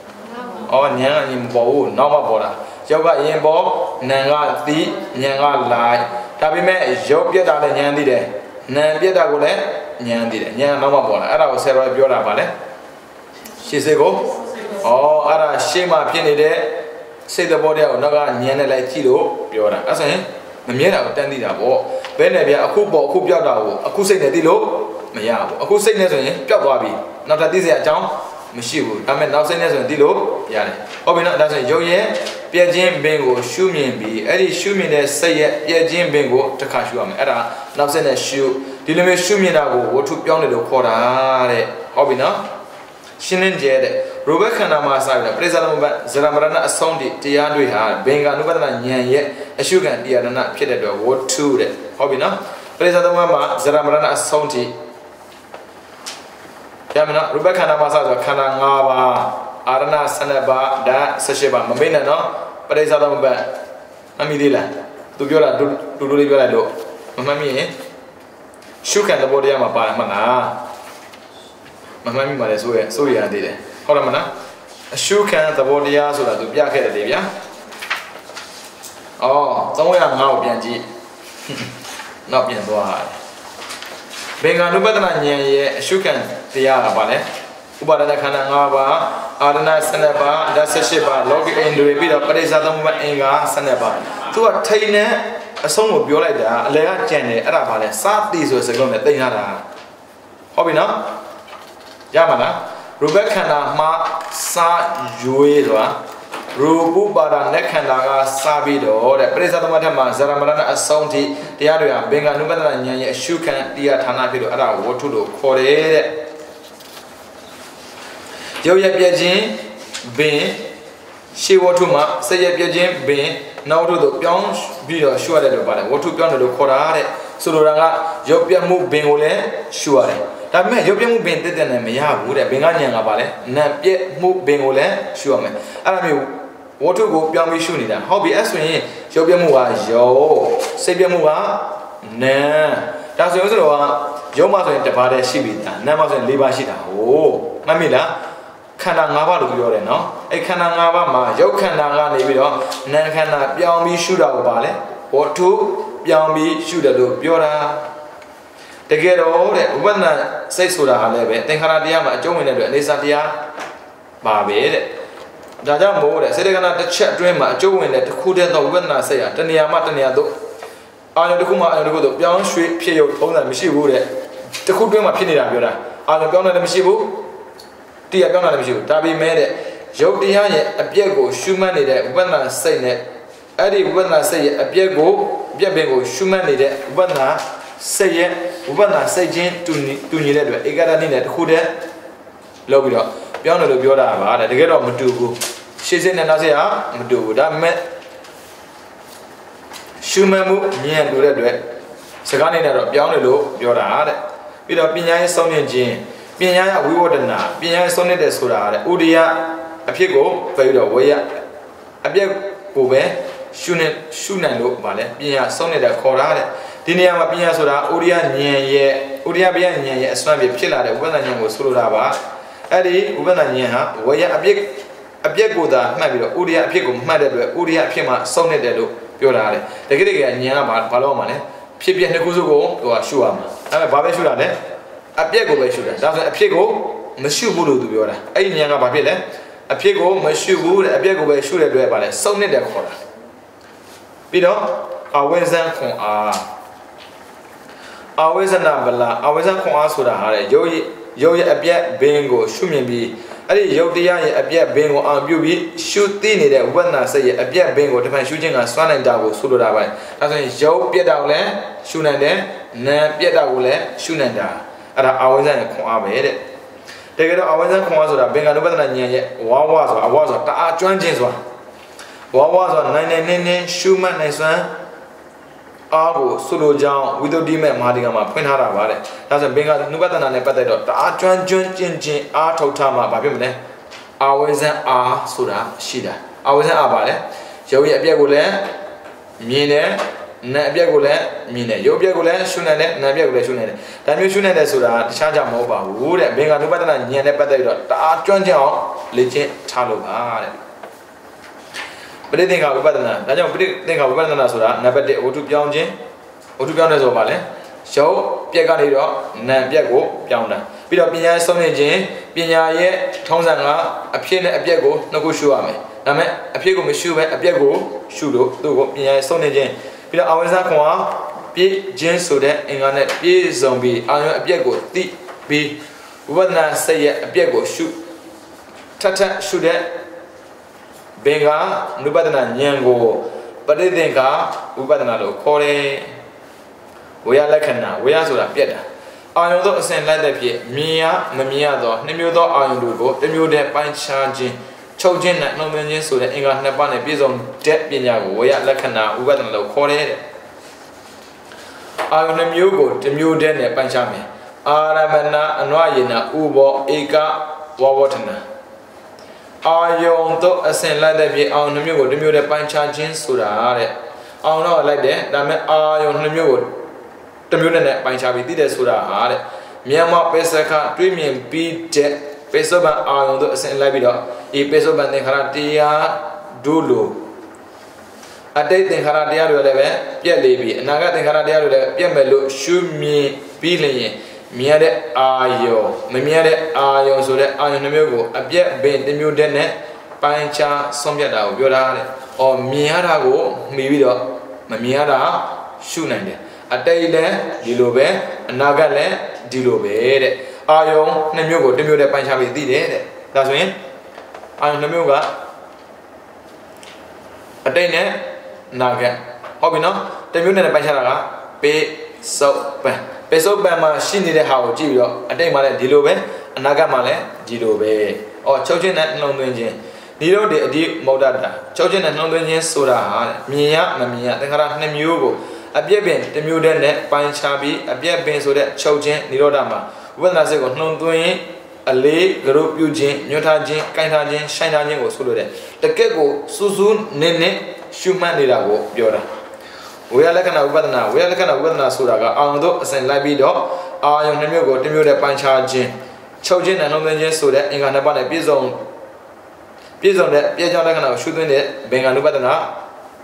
Or Nyanga in Bo, Noma Bora. Joga in Bo, Nanga, the Nyanga lie. Tabime, Joe Piedale Nyandide, Nan Piedagole, Nyandide, Nyanga Noma Bora. Ara was Sarah Biora Vale. She said go. Oh, Ara Shema Pianide, say the body of Naga, Niana like Tilo, Biora. As I the Miera of Dandida, or Benavia, a Kubo, Kubiada, a Kusay Dilo, Mayabo, a Kusay Nezon, Piababi, not that this is a town, Mishibu, I mean, now say Nezon Dilo, Yane. Obi not doesn't Joye, Piajim Bingo, Shumin be, Eddie Shumin, say it, Piajim Bingo, Takashuam, Era, now send a shoe, Dilime Shuminago, what took young little quarter, Obi not. Shinin Jed, Rebecca Namasa, President Zaramarana Sondi, Tiandri had, Benga Nubana yet, a sugar, Diana, Piedad, what to the Hobina, President Mama, Zaramarana Sondi, Yamina, Rebecca Namasa, Kanangava, Arana Sanaba, Da Sasheba, Mabina, no, President Amidila, Dubiola, Dulibello, Mammy, Shukan the body of Mana. Mamma mia, so yeah, did it. Hold on, a shoe can the body so that the Biaka Devia. Oh, somewhere now, Bianji. Not being bored. Being a Nubatana, a shoe can the Arabane. Ubada Kananga, Adana Sanaba, that's a Sheba, log in the repeat of Padezadam Inga Sanaba. To a tainer, a song of Biolada, Lea Jenny, Arabane, South these was a gun that they had a hobby now. Yamana, Rebecca Ma Sa Juela, Rupu pada nekhanda sabido de presatama thama zaramarana assaunti tiya de benga nubadana nyanye shukan tiya thana phido ara watu lo khore de Yow ya pyajin bin shi watu ma sai ya pyajin bin now to the pyong bido shuwa de bada watu pyong de khora de so lo nga yow pya mu bin ko le shuwa de da me yow pya mu bin tet tet ne ma ya bu de bin ga nyan ga ba le nan pye mu bin ko le shuwa me ara me watu ko pyong bi shu ni da how be as yin yow pya mu ga yow sai pya mu ga nan da so so lo yow ma so yin ta ba de shi bi da nan ma so yin 4 ba shi da ho ma mi la khanda 5 ပါလို့ပြောတယ်နော်အဲ့ခန္ဓာ 5 ပါးမှာရုပ်ခန္ဓာကနေပြီးတော့နာမ်ခန္ဓာပြောင်းပြီးရှုတာကိုပါလဲဝတ္ထုပြောင်းပြီးရှုတယ်လို့ပြောတာတကယ်တော့တဲ့ဝိပဿနာစိတ်ဆိုတာဟာလည်းပဲသင်္ခါရတရားမှာအကျုံးဝင်တဲ့အတွက်အနေစာတရားပါပဲတဲ့ဒါကြောင့်မို့တဲ့စေတကနာတစ်ချက်အတွင်းမှာအကျုံးဝင်တဲ့တစ်ခုတည်းသောဝိပဿနာစိတ်ဟာတဏှာမှတဏှာသို့အာရုံတစ်ခုမှအာရုံတစ်ခုသို့ပြောင်းရွှေ့ဖြစ်ရုပ်ထုံးစံမရှိဘူးတဲ့တစ်ခုတွင်းမှာဖြစ်နေတာပြောတာအာရုံပြောင်းတယ်မရှိဘူးတရားပြောင်းတာလည်းမရှိဘူးဒါပေမဲ့တဲ့ရုပ်တရားရဲ့အပြက်ကိုရှုမှတ်နေတဲ့ဝိပဿနာစိတ်နဲ့အဲ့ဒီဝိပဿနာစိတ်ရဲ့အပြက်ကိုအပြက်ပင်ကိုရှုမှတ်နေတဲ့ဝိပဿနာစိတ်ရဲ့ဝိပဿနာစိတ်ချင်းတူညီတဲ့အတွက်ဧကတနိနဲ့တစ်ခုတည်းလောက်ပြီးတော့ပြောင်းတယ်လို့ပြောတာပါတဲ့တကယ်တော့မတူဘူးရှေ့စိတ်နဲ့နောက်စိတ်ဟာမတူဘူးဒါပေမဲ့ရှုမှတ်မှုဉာဏ်တူတဲ့အတွက်စကားနဲ့တော့ပြောင်းတယ်လို့ပြောတာတဲ့ပြီးတော့ပညာရေးဆုံးဖြတ်ခြင်းပညာရဝိဝဒနာပညာရဆုံးနေတဲ့ဆိုတာတဲ့ဥဒိယအဖြစ်ကိုပဲပြီးတော့ဝေယအပြက်ကိုပဲရှုနိုင်လို့ဗာလဲပညာဆုံးနေတဲ့ခေါ်တာတဲ့ဒီနေရာမှာပညာဆိုတာဥဒိယဉာဏ်ရဲ့ဥဒိယပညာဉာဏ်ရဲ့အစွမ်းပြဖြစ်လာတဲ့ဝိပဿနာဉာဏ်ကိုဆိုလိုတာပါအဲ့ဒီဝိပဿနာဉာဏ်ဟာဝေယအပြက်ကိုသာမှတ်ပြီးတော့ဥဒိယအဖြစ်ကိုမှတ်တဲ့အတွက်ဥဒိယအဖြစ်မှာဆုံးနေတယ်လို့ပြောတာတဲ့တကယ်တကယ်ဉာဏ်ကဘာလို့မှလဲဖြစ်ပြနှစ်ခုစုကိုဟိုရှုရမှာဒါပေမဲ့ဘာပဲရှုတာလဲအပြက်ကိုပဲရှုတာဒါဆိုအဖြစ်ကိုမရှုဘူးလို့သူပြောတာအဲ့ဒီဉာဏ်ကဘာဖြစ်လဲအဖြစ်ကိုမရှုဘူးတဲ့အပြက်ကိုပဲရှုတဲ့အတွက်ပါလဲစုံနေတဲ့ခေါ်တာပြီးတော့အဝိဇ္ဇံခွန်အားအဝိဇ္ဇနာဗလာအဝိဇ္ဇံခွန်အားဆိုတာဟာတဲ့ရုပ်ရဲ့အပြက်ဘင်းကိုရှုမြင်ပြီးအဲ့ဒီရုပ်တရားရဲ့အပြက်ဘင်းကိုအောင်ပြုပြီးရှုသိနေတဲ့ဝိပဿနာစိတ်ရဲ့အပြက်ဘင်းကိုတစ်ဖန်ရှုခြင်းကစွမ်းနိုင်တာကိုဆိုလိုတာပါဒါဆိုရင်ရုပ်ပြက်တာကိုလည်းရှုနိုင်တယ်နာမ်ပြက်တာကိုလည်းရှုနိုင်တာအဲ့ဒါအဝိဇ္ဇံခွန်အားပဲတဲ့တကယ်တော့အဝိဇ္ဇံခွန်အားဆိုတာဘင်္ဂနုပဒနာဉာဏ်ရဲ့ဝါဝဆိုတာအဝါဆိုတာတအားကျွမ်းကျင်ဆိုတာဝါဝဆိုတာနိုင်နေရှုမှတ်နိုင်စွမ်းအားကိုဆိုလိုကြောင်းဝိသုဒ္ဓိမေမဟာဒီကမှာဖွင့်ထားတာပါတဲ့ဒါဆိုဘင်္ဂနုပဒနာနဲ့ပတ်သက်တော့တအားကျွမ်းကျင်အားထုတ်ထားမှာဘာဖြစ်မလဲအဝိဇ္ဇံအားဆိုတာရှိတာအဝိဇ္ဇံအားပါလေရုပ်ရဲ့အပြက်ကိုလည်းမြင်တယ်နာအပြက်ကိုလည်းမြင်တယ်ရုပ်ပြက်ကိုလည်းရှုနိုင်တယ်နာပြက်ကိုလည်းရှုနိုင်တယ်ဒါမျိုးရှုနိုင်တယ်ဆိုတာတခြားကြောင့်မဟုတ်ပါဘူးတဲ့ဘင်္ဂနုပဒနာဉာဏ်နဲ့ပတ်သက်ပြီးတော့တအားကျွမ်းကျင်အောင်လေ့ကျင့်ထားလို့ပါတဲ့ပဋိသင်္ခါဝိပဿနာဒါကြောင့်ပဋိသင်္ခါဝိပဿနာဆိုတာနံပါတ်1ဝတ္ထုပြောင်းခြင်းဝတ္ထုပြောင်းတယ်ဆိုပါလေရုပ်ပြက်ကနေတော့နာပြက်ကိုပြောင်းတာပြီးတော့ပညာဆုံးနေခြင်းပညာရဲ့ထုံးစံကအဖြစ်နဲ့အပြက်ကိုနှစ်ခုရှုရမယ်ဒါပေမဲ့အဖြစ်ကိုမရှုဘဲအပြက်ကိုရှုလို့သူ့ကိုပညာရဲ့ဆုံးနေခြင်းပြီးတော့အဝိဇ္ဇခွန်အားပြည့်ခြင်းဆိုတဲ့အင်္ဂါနဲ့ပြည့်စုံပြီးအာရုံအပြက်ကိုသိပြီးဝိပဿနာစိတ်ရဲ့အပြက်ကိုရှုထပ်ရှုတဲ့ဘင်္ဂနုပဒနာဉာဏ်ကိုပဋိသင်္ခါဝိပဿနာလို့ခေါ်တယ်ဝေယလက္ခဏာဝေယဆိုတာပြက်တာအာရုံသောအစဉ်လိုက်တဲ့ဖြစ်မြင်ရမမြင်ရသောနှစ်မျိုးသောအာရုံတို့ကိုတစ်မျိုးတည်းပိုင်းခြားခြင်းချုပ်ခြင်းနဲ့နှုံမြင်ခြင်းဆိုတဲ့အင်္ဂါနှစ်ပါးနဲ့ပြည့်စုံတဲ့ပညာကိုဝေယလက္ခဏာဥပဒနာလို့ခေါ်တယ်တဲ့အာရုံနှမျိုးကိုတစ်မျိုးတည်းနဲ့ပိုင်းခြားမယ်အာရမဏအနွယေနဥဘောဧကဝဝထနာအာယုံတော့အစဉ်လိုက်တဲ့ဖြစ်အာရုံနှမျိုးကိုတစ်မျိုးတည်းပိုင်းခြားခြင်းဆိုတာတဲ့အာရုံတော့လိုက်တယ်ဒါပေမဲ့အာရုံနှမျိုးကိုတစ်မျိုးနဲ့ပိုင်းခြားပြီးသိတယ်ဆိုတာဟာတဲ့မြန်မာပေစခတွေးမြင်ပြီးတဲ့ပေစဘအာယုံတို့အစဉ်လိုက်ပြီးတော့ဒီပေစဘသင်္ခါရတရားတို့လိုအတိတ်သင်္ခါရတရားတွေလည်းပဲပြက်လေပြီးအနာဂတ်သင်္ခါရတရားတွေလည်းပြက်မဲ့လို့ရှုမြင်ပြီးလျင်မြင်ရတဲ့အာယုံမမြင်ရတဲ့အာယုံဆိုတဲ့အာယုံနှမျိုးကိုအပြက်ပင်တစ်မျိုးတည်းနဲ့ပိုင်းခြားဆုံးဖြတ်တာကိုပြောတာတဲ့။အော်မြင်ရတာကိုမှီပြီးတော့မမြင်ရတာရှုနိုင်တယ်။အတိတ်လည်းဒီလိုပဲအနာဂတ်လည်းဒီလိုပဲတဲ့။အာယုံနှစ်မျိုးကိုတစ်မျိုးတည်းပိုင်းခြားပြီးသိတယ်တဲ့။ဒါဆိုရင်အာယုံနှစ်မျိုးက a day naga. Hobino, the moon and the Pacharaga, pay so bad. Pay so bad, she needed how Giro, a day male dilobe, a nagamale, dilobe, or children at London. Dilo de deep modada, children at London soda, Mia, Mamia, the Haram Yugo, a beer bin, the muda net, pine chabi, a beer bin so that children, Nilodama, when I say got no doing. A lay, group Eugene, Newtajin, Kaintajin, Shinajin was solo there. The Kego, Susun, Nene, Shuman Nidago, Yoda. We are like an Ubana, we are like an Ubana Suraga, although Saint Labido, our young Nemo, Timu Pancharjin, Chojin and Omen so that in Anabana Bizon. Bizon that Piajan Lagana shooting it, Benganubadana,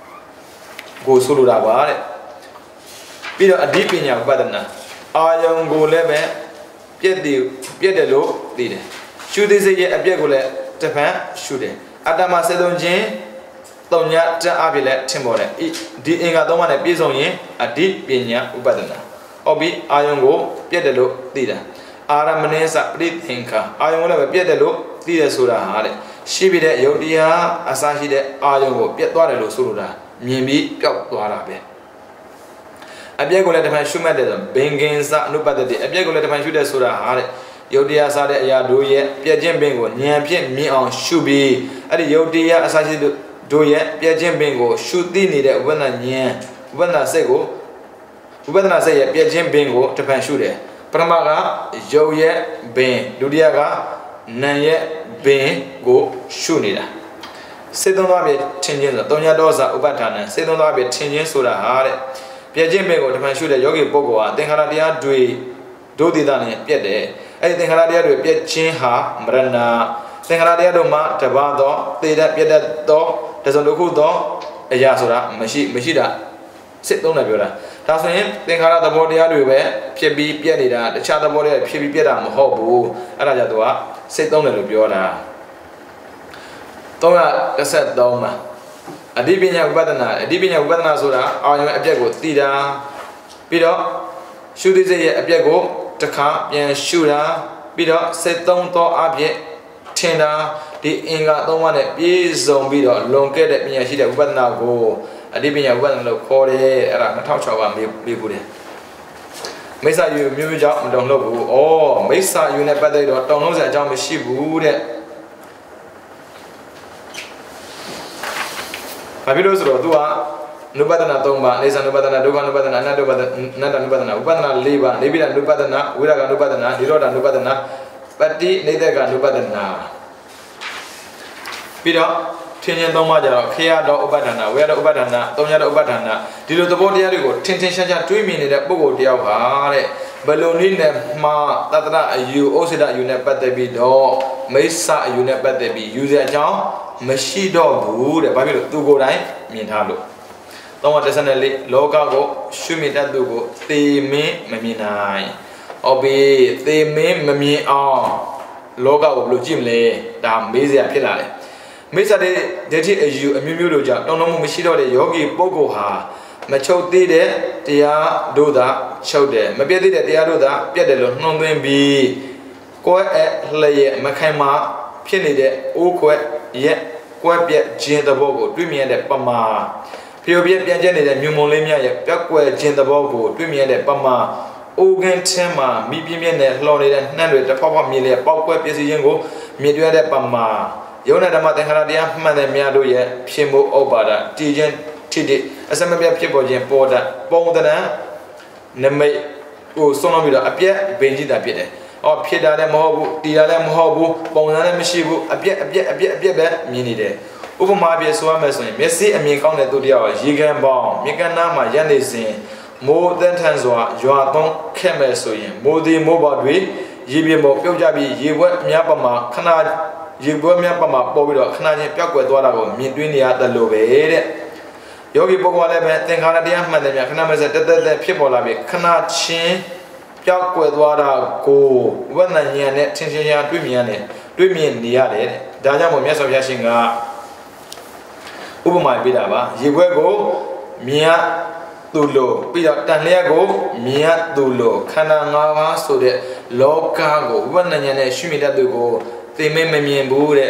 go Suluda. Peter a deep in your badana. Our young go leve. Pied the low, did it. Should they say a biagole, Japan, should it. Adama said on Jane, Tonya, Abile, Timore, the Inga Domana Bisonie, a deep pinya, Ubadana. Obi, Ayongo, Pied the low, did it. Aramanesa, read Hinka, Ayongo, Pied the low, did a Sura Hare. She be the Yodia, Asahi de Ayongo, Pietwaro Sura, Mimi, Piotwarabe. A biagolet of my shumadel, Bengensa, Nupata, a biagolet of my shooter Sura Hare, Yodia Sada Yadoye, Piajem Bingo, Niampian me on Shubi, at the Yodia Asahi Doye, Piajem Bingo, shoot the needed when I near, when I say go, when I say a Piajem Bingo to Panshooter, Pramaga, Joye, Ben, Dudiaga, Naye, Ben, go, Shunida. Say don't have it, changing the Donya Dosa, Ubatana, say don't have it, changing Sura Hare. Piajem Bingo to Panshu the Yogi Bogoa, then Haradia do the Dani, Piede, anything Haradia to Pietchin Ha, Brana, then Haradia do Ma, Tabado, they that Pieda do, doesn't look who do, a Yasura, Mashida, sit on the Bura. That's him, then Harada Bodia do where, Piebi Piedida, the Chata Bodia, Piebi Piedam, Hobu, Arajadua, sit on the Bura. Dona, the set Doma. A deepinya Ubadana Sura, I am a Piago, Tida, Pido, should is a Piago, Taka, Yan Shura, Pido, set down to Abye, Tenda, the Inga, don't want a Bizon Bido, long get at me, I see the Ubadana go, a deepinya Ubadana Kore, and a touch of a Bibude. Mesa you move up, don't know, oh, Mesa you never don't know that John Shibu. Habidos Rodua, Nubadana Tomba, Nesa Nubadana, Duga Nubadana, Nada Nubadana, Ubana Liba, Nibida Nubadana, Uraga Nubadana, Niroda Nubadana, Patti Nedega Nubadana. Peter, Tinian Domaja, Kia do Ubadana, where the Ubadana, Tonya Ubadana, Dido the Bodiago, Tintin Shaja, 2 minutes at Bogo Diavare, Ballonin, Ma, Tata, you also that you never be do, Mesa, you never be, use a job. Mashido Boo, the Bible to go right, mean Halo. Don't want to send a logo, Shumita Dugo, they may Maminai. Obe, they may Mami on logo of Blue Jim lay, damn busy a pillar. Mr. De as you a Mumuja, don't know Mashido the Yogi Bogoha, Macho did it, they are do that, show them. Maybe they are do that, Piedelo, no name be. Go at lay Makama, Pianide, Oque. Yet, quite yet, Jane the Bogo, dreaming at the Pama. Piobiet Piajan, the Mumolemia, Pacque, Jane the Bogo, dreaming at the Pama. Ogan Tema, Mipian, Lorry, and Nandre, the Papa Milia, Pacque, Piaziango, Midua de Pama. Yona the Mataharadia, Madame Miado, yet, Pimbo Obada, Tijan, Tidi, as some of your people, Jan Porta, Bondana, Name, O Sonomida, appear, Benji da Piede. Or Pieda Mobu, Diadam Hobu, Bonana Mishibu, a bit, Minide. Over my beer swammers, Messi and me counted to the hour, Jigan Bomb, Mikanama, Yandesin, more than Tanzua, Joaton, Kemesoin, Modi Mobadwi, Yibimo, Piojabi, Yiwet Miapama, Canad, Yibu Miapama, Bobido, Canadian Piaco, Midwinia, the Love. Yogi Bogualeme, think Canadian man, the Yakanamas at the people of it, Canad Chin. Piaquedwara go, when I near net, Tinsia, Dwimian, the other, Dajamo Mias of Yashinga Ubuma Bidaba, Yiwego, Mia Dulo, Pida Tanleago, Mia Dulo, Kananga, so that low cargo, when I near Shumida go, they may me and Bude,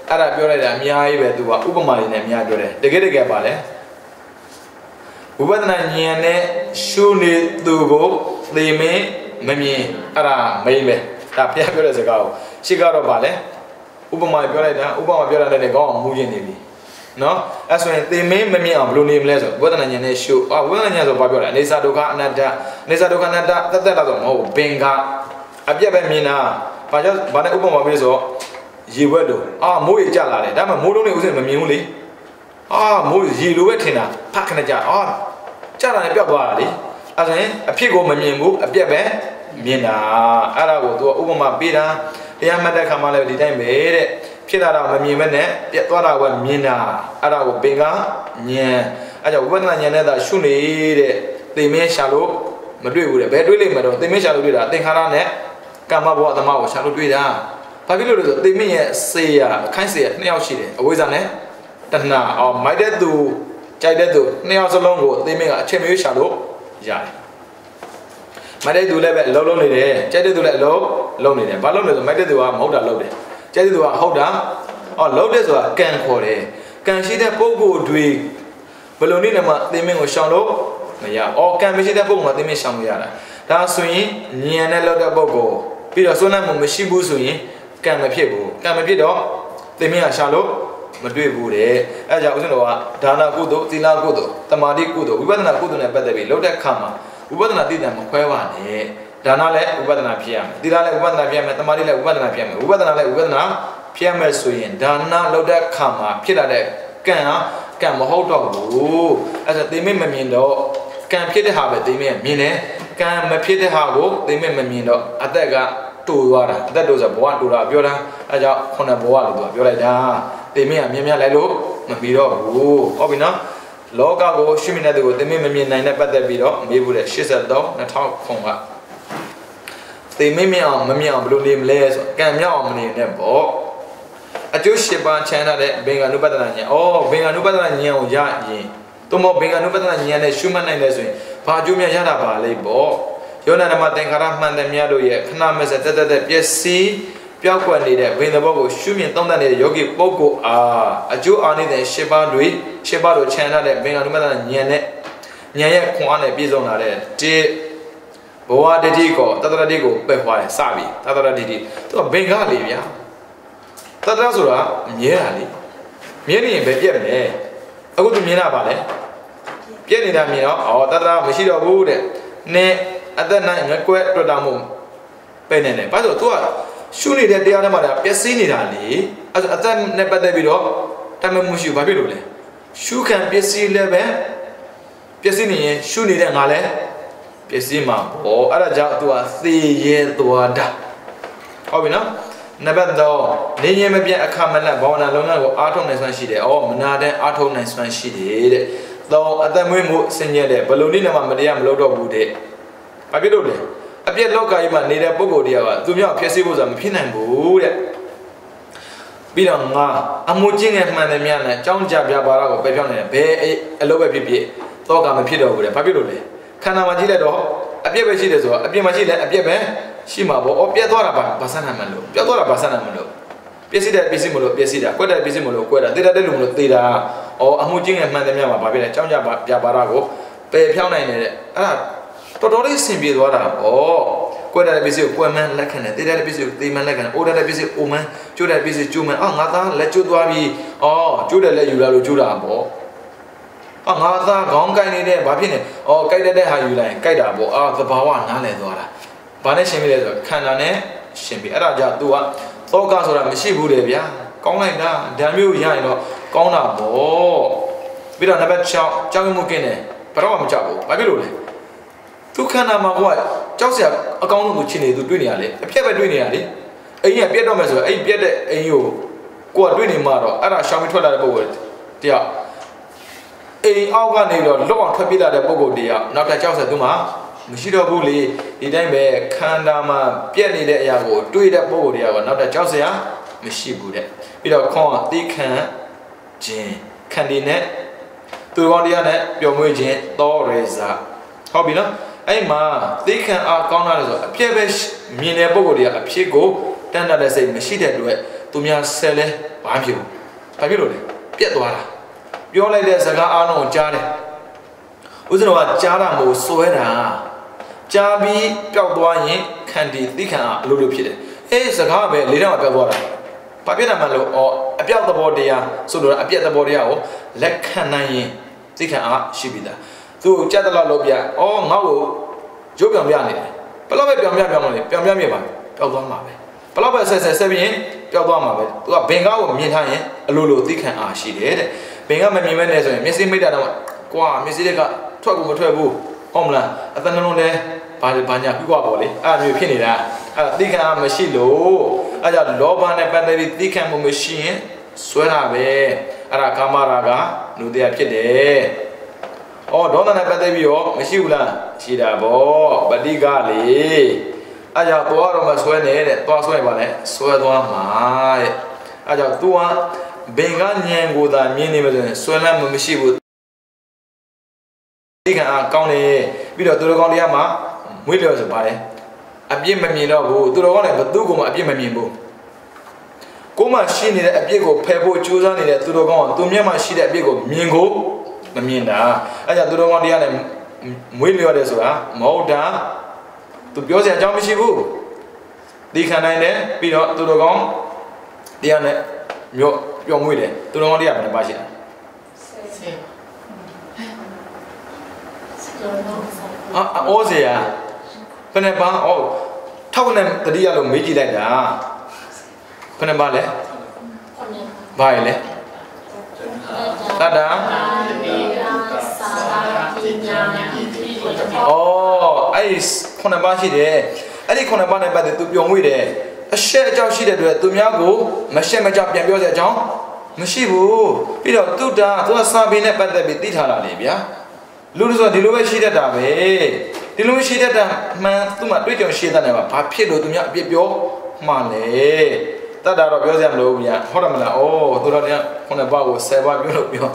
အဲ့ဒါပြောလိုက်တာအများကြီးပဲသူကဥပမာလေးနဲ့အများပြောတယ်တကယ်ပါလေဝိပဿနာဉာဏ်နဲ့ရှုနေသူကိုသိမင်းမမြင်အဲ့ဒါမိမ့်ပဲဒါဘုရားပြောတဲ့စကားကိုရှေ့ကတော့ပါလေဥပမာပြောလိုက်တာဥပမာပြောတာလည်းကောင်းအောင်မူကျင်နေပြီနော်အဲ့ဆိုရင်သိမင်းမမြင်အောင်ဘယ်လိုနေမလဲဆိုဝိပဿနာဉာဏ်နဲ့ရှုဝိပဿနာဉာဏ်ဆိုဘာပြောလဲအနေစာဒုက္ခအနတ္တအနေစာဒုက္ခအနတ္တတက်လာတော့မဟုတ်ဘင်္ဂအပြက်ပဲမြင်တာဘာကြောင့်ဘာနဲ့ဥပမာပြဆိုရေဘွက်တို့မိုးရေကျလာတယ်ဒါမှမိုးလုံးနေဥစဉ်မမြင်ဘူးလေမိုးရေလိုပဲထင်တာဖတ်ခဏကြာကျလာတယ်ပျောက်သွားတာလေအဲ့ဆိုရင်အဖြစ်ကိုမမြင်ဘူးအပြက်ပဲမြင်တာအဲ့ဒါကိုသူကဥပမာပေးတာတရားမှတ်တဲ့ခါမှလည်းဒီတိုင်းပဲတဲ့ဖြစ်လာတာမမြင်မဲ့နဲ့ပြက်သွားတာကမြင်တာအဲ့ဒါကိုပင်ကဉာဏ်အဲ့ကြောင့်ဝိပဿနာဉာဏ်နဲ့သာရှုနေတဲ့သိမင်းရှာလို့မတွေ့ဘူးတဲ့ဘယ်တွေ့လိမ့်မလို့သိမင်းရှာလို့တွေ့တာသင်္ခါရနဲ့ကာမဘဝသမကိုရှာလို့တွေ့တာဘာဖြစ်လို့လဲဆိုသိမင်းရဲ့စေရအခိုင်းစေရနှစ်ယောက်ရှိတယ်အဝိဇ္ဇာနဲ့တဏှာမိုက်တဲ့သူကြိုက်တဲ့သူနှစ်ယောက်စလုံးကိုသိမင်းကအချိန်မျိုးရှာလို့ရတယ်မိုက်တဲ့သူလည်းပဲအလုံးလုံးနေတယ်ကြိုက်တဲ့သူလည်းအလုံးလုံးနေတယ်ဘာလို့လဲဆိုမိုက်တဲ့သူကမဟုတ်တာလုပ်တယ်ကြိုက်တဲ့သူကဟုတ်တာလုံးတယ်ဆိုတာကံခေါ်တယ်ကံရှိတဲ့ပုဂ္ဂိုလ်တွေဘယ်လိုနည်းနဲ့မှသိမင်းကိုရှောင်လို့မရကံမရှိတဲ့ပုဂ္ဂိုလ်မှာသိမင်းရှောင်လို့ရတာဒါဆိုရင်ဉာဏ်နဲ့လောက်တဲ့ပုဂ္ဂိုလ်ပြီးတော့စွမ်းနိုင်မှုမရှိဘူးဆိုရင်ကံမဖြစ်ဘူးကံမဖြစ်တော့သိမင်းကရှာလို့မတွေ့ဘူးတဲ့အဲကြောင့်ဦးဇင်းတော်ကဒါနကုသိုလ်သီလကုသိုလ်တမာတိကုသိုလ်ဝိပဿနာကုသိုလ်နဲ့ပတ်သက်ပြီးလောက်တဲ့ခါမှာဝိပဿနာသိတဲ့မခွဲပါနဲ့ဒါနလည်းဝိပဿနာဖြစ်ရမယ်သီလလည်းဝိပဿနာဖြစ်ရမယ်တမာတိလည်းဝိပဿနာဖြစ်ရမယ်ဝိပဿနာလည်းဝိပဿနာဖြစ်ရမယ်ဆိုရင်ဒါနလောက်တဲ့ခါမှာဖြစ်လာတဲ့ကံကံမဟုတ်တော့ဘူးအဲဒါသိမင်းမမြင်တော့ကံဖြစ်တဲ့ဟာပဲသိမင်းမြင်တယ်ကံမဖြစ်တဲ့ဟာကိုသိမင်းမမြင်တော့အသက်ကတူသွားတာအသက်တူဆိုဘဝတူတာပြောတာအဲကြောင့်ခုနဘဝလို့သူကပြောလိုက်တာသိမင်းကမြင်မြလိုက်လို့မပြီးတော့ဘူးဟုတ်ပြီနော်လောကကိုရှုမြင်တဲ့သူကိုသိမင်းမမြင်နိုင်တဲ့ပတ်သက်ပြီးတော့မေးဖို့တဲ့83 2000ကသိမင်းမြင်အောင်မမြင်အောင်ဘယ်လိုနေမလဲဆိုကံမြောက်အောင်မနေနဲ့ပေါ့အကျိုး၈ပါးချမ်းသာတဲ့ဘင်္ဂ ानु ပတ္တနာဉာဏ်ဘင်္ဂ ानु ပတ္တနာဉာဏ်ကိုရရင်သို့မဟုတ်ဘင်္ဂ ानु ပတ္တနာဉာဏ်နဲ့ရှုမှတ်နိုင်တယ်ဆိုရင်ဘာအကျိုးများရတာပါလဲပေါ့ယောနာဓမ္မသင်္ခါရမှန်တဲ့များတို့ရဲ့ခဏမစက်တက်ပျက်စီးပျောက်ကွယ်နေတဲ့ဘိန်းသဘောကိုရှုမြင်သုံးသပ်နေတဲ့ယောဂီပုဂ္ဂိုလ်အားအကျိုးအားနေတဲ့၈ပါးတို့ချမ်းသာတဲ့ဘင်္ဂ ानु ပတ္တနာဉာဏ်နဲ့ဉာဏ်ရဲ့ခွန်အားနဲ့ပြည့်စုံလာတဲ့ဘဝတတိကိုတတရတိကိုပယ်ခွာတယ်စပြီတတရတိသူကဘင်္ဂလေးဗျာတတရဆိုတာမြဲတာလေမြဲနေရင်ပဲပြက်မယ်အခုသူမြင်တာပါလေပြက်နေတာမြင်တော့တတရမရှိတော့ဘူးတဲ့နဲ့အသက်နိုင်ငကွဲတွေ့တာမို့ပဲနေတယ်ဘာလို့ तू ကရှုနေတဲ့တရားထဲမှာပျက်စီးနေတာလေအဲ့အသက်နဲ့ပတ်သက်ပြီးတော့တမမှုရှိဘာဖြစ်လို့လဲရှုခံပျက်စီးလည်းပဲပျက်စီးနေရင်ရှုနေတဲ့ငါလည်းပစ္စည်းမှာပေါ့အဲ့ဒါကြောင့် तू ကသေရဲသွားတာဟုတ်ပြီနော်နံပါတ်3နေရင်မပြတ်အခမလတ်ဘာဝနာလုံးကိုအားထုတ်နိုင်စွမ်းရှိတယ်မနာတဲ့အားထုတ်နိုင်စွမ်းရှိတယ်တဲ့3အသက်မွေးမှုဆင်ញက်တဲ့ဘလို့နည်းနဲ့မှမတရားမလုပ်တော့ဘူးတဲ့ဘာဖြစ်လို့လဲအပြည့်လောကကြီးမှာနေတဲ့ပုဂ္ဂိုလ်တွေကသူမြောက်ဖြစ်စေဖို့ဆိုတာမဖြစ်နိုင်ဘူးတဲ့ပြီးတော့ငါအမှုချင်းနဲ့မှန်တယ်များနဲ့အကြောင်းကြပြပါတော့ကိုပယ်ပြောင်းနေတယ်ဘယ်အလုပ်ပဲဖြစ်ဖြစ်တော့ကမဖြစ်တော့ဘူးတဲ့ဘာဖြစ်လို့လဲခန္ဓာမှာကြည့်လိုက်တော့အပြည့်ပဲရှိတယ်ဆိုတော့အပြည့်မရှိလဲအပြည့်ပဲရှိမှာပေါ့ပြတ်သွားတာဘာဆန်းနိုင်မလို့ပြတ်သွားတာဘာဆန်းနိုင်မလို့ပြည့်စည်တဲ့ပြည့်စည်မလို့ပြည့်စည်တာကွက်တဲ့ပြည့်စည်မလို့ကွက်တာတေးတဲ့လူမလို့တေးတာအမှုချင်းနဲ့မှန်တယ်များမှာဘာဖြစ်လဲအကြောင်းကြပြပါတော့ကိုပယ်ဖြောင်းနိုင်တယ်အဲ့ဒါတော်တော်လေးဆင်ပြေသွားတာကွက်တဲ့ပြည့်စည်ကိုကွက်မှန်းလက်ခံတယ်တေးတဲ့ပြည့်စည်ကိုတေးမှန်းလက်ခံတယ်အိုးတဲ့ပြည့်စည်အိုမှန်းကျိုးတဲ့ပြည့်စည်ကျိုးမှန်းငါသားလက်ကျိုးသွားပြီကျိုးတယ်လက်ယူလာလို့ကျိုးတာပေါ့ငါသားခေါင်းကိုက်နေတဲ့ဘာဖြစ်နေကိုက်တဲ့ဟာယူလိုက်ကိုက်တာပေါ့သဘာဝနားလည်သွားတာဘာနဲ့ရှင်းပြလဲဆိုတော့ခန္ဓာနဲ့ရှင်းပြအဲ့ဒါကြောင့် तू ကသောကဆိုတာမရှိဘူးလေဗျာကောင်းလိုက်တာဓာမျိုးရရင်တော့ကောင်းတာပေါ့ပြီးတော့နံပါတ်6ကြောက်မှုကင်းတယ်ဘယ်တော့မှမကြောက်ဘူးဘာဖြစ်လို့လဲသူခန္ဓာမှာကကြောက်စရာအကောင်းဆုံးကိုချင်းနေသူတွေ့နေရလေအပြက်ပဲတွေ့နေရလေအိမ်ကပြက်တော့မယ်ဆိုတော့အဲ့ပြက်တဲ့အိမ်ကိုကတွေ့နေမှတော့အဲ့ဒါရှောင်းပြီးထွက်လာတဲ့ပုံကိုတရားအိမ်အောက်ကနေတော့လော့အောင်ထွက်ပြေးလာတဲ့ပုံကိုတရားနောက်ထပ်ကြောက်စရာသူမှမရှိတော့ဘူးလေဒီတိုင်းပဲခန္ဓာမှာပြက်နေတဲ့အရာကိုတွေ့တဲ့ပုံကိုတရားကနောက်ထပ်ကြောက်စရာမရှိဘူးတဲ့ပြီးတော့ခေါင်းကသိခံခြင်းခန္ဒီနဲ့သူကောင်းတရားနဲ့ပျော်မွေ့ခြင်းသောရေစာဟုတ်ပြီနော်အဲ့မှာသိခံအားကောင်းတာလို့ဆိုအပြည့်ပဲမြင်တဲ့ပုံကိုတရားအဖြစ်ကိုတန်တတဲ့စိတ်မရှိတဲ့အတွက်သူများဆက်လဲဘာဖြစ်ဘူးဘာဖြစ်လို့လဲပြက်သွားတာပြောလိုက်တဲ့စကားအားလုံးကိုကြားတယ်ဦးဇင်းတော်ကကြားတာမို့စွဲတာကြားပြီးပျောက်သွားရင်ခန္တီသိခံအလိုလိုဖြစ်တယ်အေးစကားပဲလေးတော့ပျောက်သွားတာဘာဖြစ်တာမှလို့အပြောက်သဘောတရားဆိုတော့အပြက်သဘောတရားကိုလက်ခံနိုင်ရင်သိခံအားရှိပြီလားသူကြက်တလောက်လုပ်ပြငါ့ကိုရုပ်ပြောင်ပြနေတယ်ဘယ်တော့ပဲပြောင်ပြမလဲပြောင်ပြမြင်ပါပျောက်သွားမှာပဲဘယ်တော့ပဲဆက်ပြီးရင်ပျောက်သွားမှာပဲသူကဘင်ကားကိုမြင်ထားရင်အလိုလိုသိခံအားရှိတယ်တဲ့ဘင်ကားမမြင်မဲနဲ့ဆိုရင်မျက်စိမိတ်တာတော့ကွာမျက်စိတွေကထွက်ကိုမထွက်ဘူးဟုတ်မလားအတန်လုံးလဲဘာညာပြီးကွာပေါ့လေအဲ့လိုဖြစ်နေတာအဲ့သိခံအားမရှိလို့အဲ့ကြောင့်လောဘနဲ့ပတ်သက်ပြီးသိခံမှုမရှိရင်ဆွဲတာပဲအဲ့ဒါကာမရာဂနုတရားဖြစ်တယ်ဒေါသနဲ့ပတ်သက်ပြီးရောမရှိဘူးလားရှိတာဗောပဋိကလေအဲ့ကြောင့်သွားတော့မဆွဲနဲ့တဲ့သွားဆွဲပါနဲ့ဆွဲသွားမှာတဲ့အဲ့ကြောင့် तू ကဘင်္ဂဉဏ်ကိုသာမြင်နေမှဆိုရင်ဆွဲလမ်းမရှိဘူးဒီကကောင်းတယ်ပြီးတော့သူတော်ကောင်းတရားမှာမွေးလျော်ဆိုပါတယ်အပြစ်မမြင်တော့ဘူးသူတော်ကောင်းလည်းဘသူ့ကိုမှအပြစ်မမြင်ဘူးကိုမှရှိနေတဲ့အပြစ်ကိုဖယ်ဖို့ကြိုးစားနေတဲ့သူတော်ကောင်းကသူမျက်မှရှိတဲ့အပြစ်ကိုမြင်ကိုမမြင်တာအဲကြောင့်သူတော်ကောင်းတရားနဲ့မွေးလျော်တယ်ဆိုတာမဟုတ်တာသူပြောစရာအကြောင်းမရှိဘူးဒီခံနိုင်တယ်ပြီးတော့သူတော်ကောင်းတရားနဲ့ပျော်မွေးတယ်သူတော်ကောင်းတရားဘယ်နှပါရှိလဲအော်စေရဘယ်နဲ့ပါထောက်နဲ့တတိယလို့မေးကြည့်လိုက်တာဘယ်နဲ့ပါလဲဘာလဲတတ္တာအဲ့ခုနှစ်ပါးရှိတယ်အဲ့ဒီခုနှစ်ပါးနဲ့ပတ်သက်သူပျော်မွေ့တယ်အရှက်အကြောင်းရှိတဲ့အတွက်သူများကိုမရှက်မကြောက်ပြန်ပြောတဲ့အကြောင်းမရှိဘူးပြီးတော့သူကစာပေနဲ့ပတ်သက်ပြီးသိထားတာလေဗျာလူတို့ဆိုဒီလိုပဲရှိတတ်တာပဲဒီလိုရှိတတ်တာမှန်သူ့မှာတွေ့ကြုံရှိတတ်တယ်ပါဘာဖြစ်လို့သူများအပြစ်ပြောမှလဲတတ်တာတော့ပြောစရာမလိုဘူးဗျာဟုတ်တယ်မလားသူတော်တရားခုနှစ်ပါးကို10ပါးပြောလို့ပြော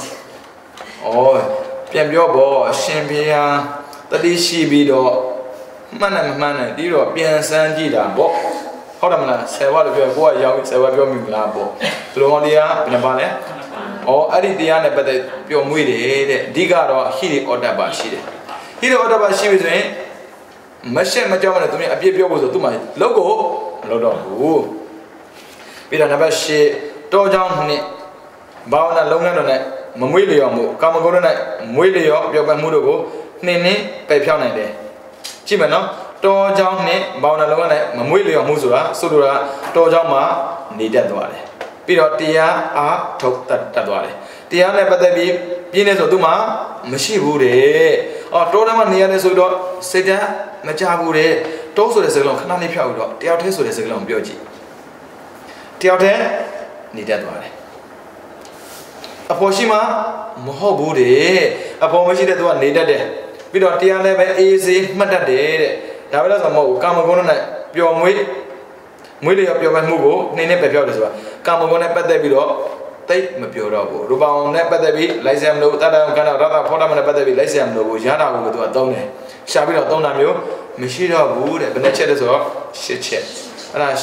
ပြန်ပြောပေါ့အရှင်ဘုရားတတိရှိပြီးတော့မှန်တယ်မမှန်တယ်ဒီတော့ပြန်စမ်းကြည့်တာပေါ့ဟုတ်တယ်မလား10ပါးလို့ပြောကိုကရောက်10ပါးပြောမိမလားပေါ့သူတော်တရားဘယ်နှပါလဲအဲ့ဒီတရားနဲ့ပတ်သက်ပျော်မွေ့တယ်တဲ့အဓိကတော့ဟိရိဩတ္တပရှိတယ်ဟိရိဩတ္တပရှိပြီဆိုရင်မရှက်မကြောက်နဲ့သူများအပြစ်ပြောဖို့ဆိုသူ့မှာလောက်ကိုမလောက်တော့ဘူးပြီးတော့နံပါတ်8တောကြောင်းနှစ်ဘာဝနာလုပ်ငန်းတော်နဲ့မမွေးလျော်မှုကာမဂုဏ်နဲ့မွေးလျော်ပျော်ပတ်မှုတို့ကိုနှင်းပယ်ဖြောင်းနိုင်တယ်ကြည့်မယ်နော်တောကြောင်းနှစ်ဘာဝနာလုပ်ငန်းနဲ့မမွေးလျော်မှုဆိုတာဆိုလိုတာတောကြောင်းမှာနေတတ်သွားတယ်ပြီးတော့တရားအားထုတ်တတ်သွားတယ်တရားနဲ့ပတ်သက်ပြီးပြင်းနေဆိုသူမှမရှိဘူးတဲ့တောထဲမှာနေရတယ်ဆိုတော့စိတ်ဓာတ်မကြဘူးတဲ့တောဆိုတဲ့စကားလုံးခဏလေးဖြောက်ပြီးတော့တယောက်တည်းဆိုတဲ့စကားလုံးပြောကြည့်တယောက်တည်းနေတတ်သွားတယ်အဖို့ရှိမှမဟုတ်ဘူးတဲ့အဖို့မရှိတဲ့သူကနေတတ်တယ်ပြီးတော့တရားလည်းပဲအေးစေးမှတ်တတ်တယ်တဲ့ဒါပဲလို့ဆိုမဟုတ်ဘူးကာမဂုဏ်နဲ့ပျော်မွေ့လျော်ပျော်ပတ်မှုကိုနှင်းနဲ့ပယ်ဖြောက်တယ်ဆိုတာကာမဂုဏ်နဲ့ပတ်သက်ပြီးတော့တိတ်မပြောတော့ဘူးရူပအောင်နဲ့ပတ်သက်ပြီးလိုက်ဆံမလို့တတ္တံခန္ဓာရတ္တဖောဓမ္မနဲ့ပတ်သက်ပြီးလိုက်ဆံမလို့ရတာကိုသူကသုံးတယ်ရှာပြီးတော့သုံးတာမျိုးမရှိတော့ဘူးတဲ့ဘယ်နှချက်လဲဆိုတော့10ချက်အဲ့ဒါ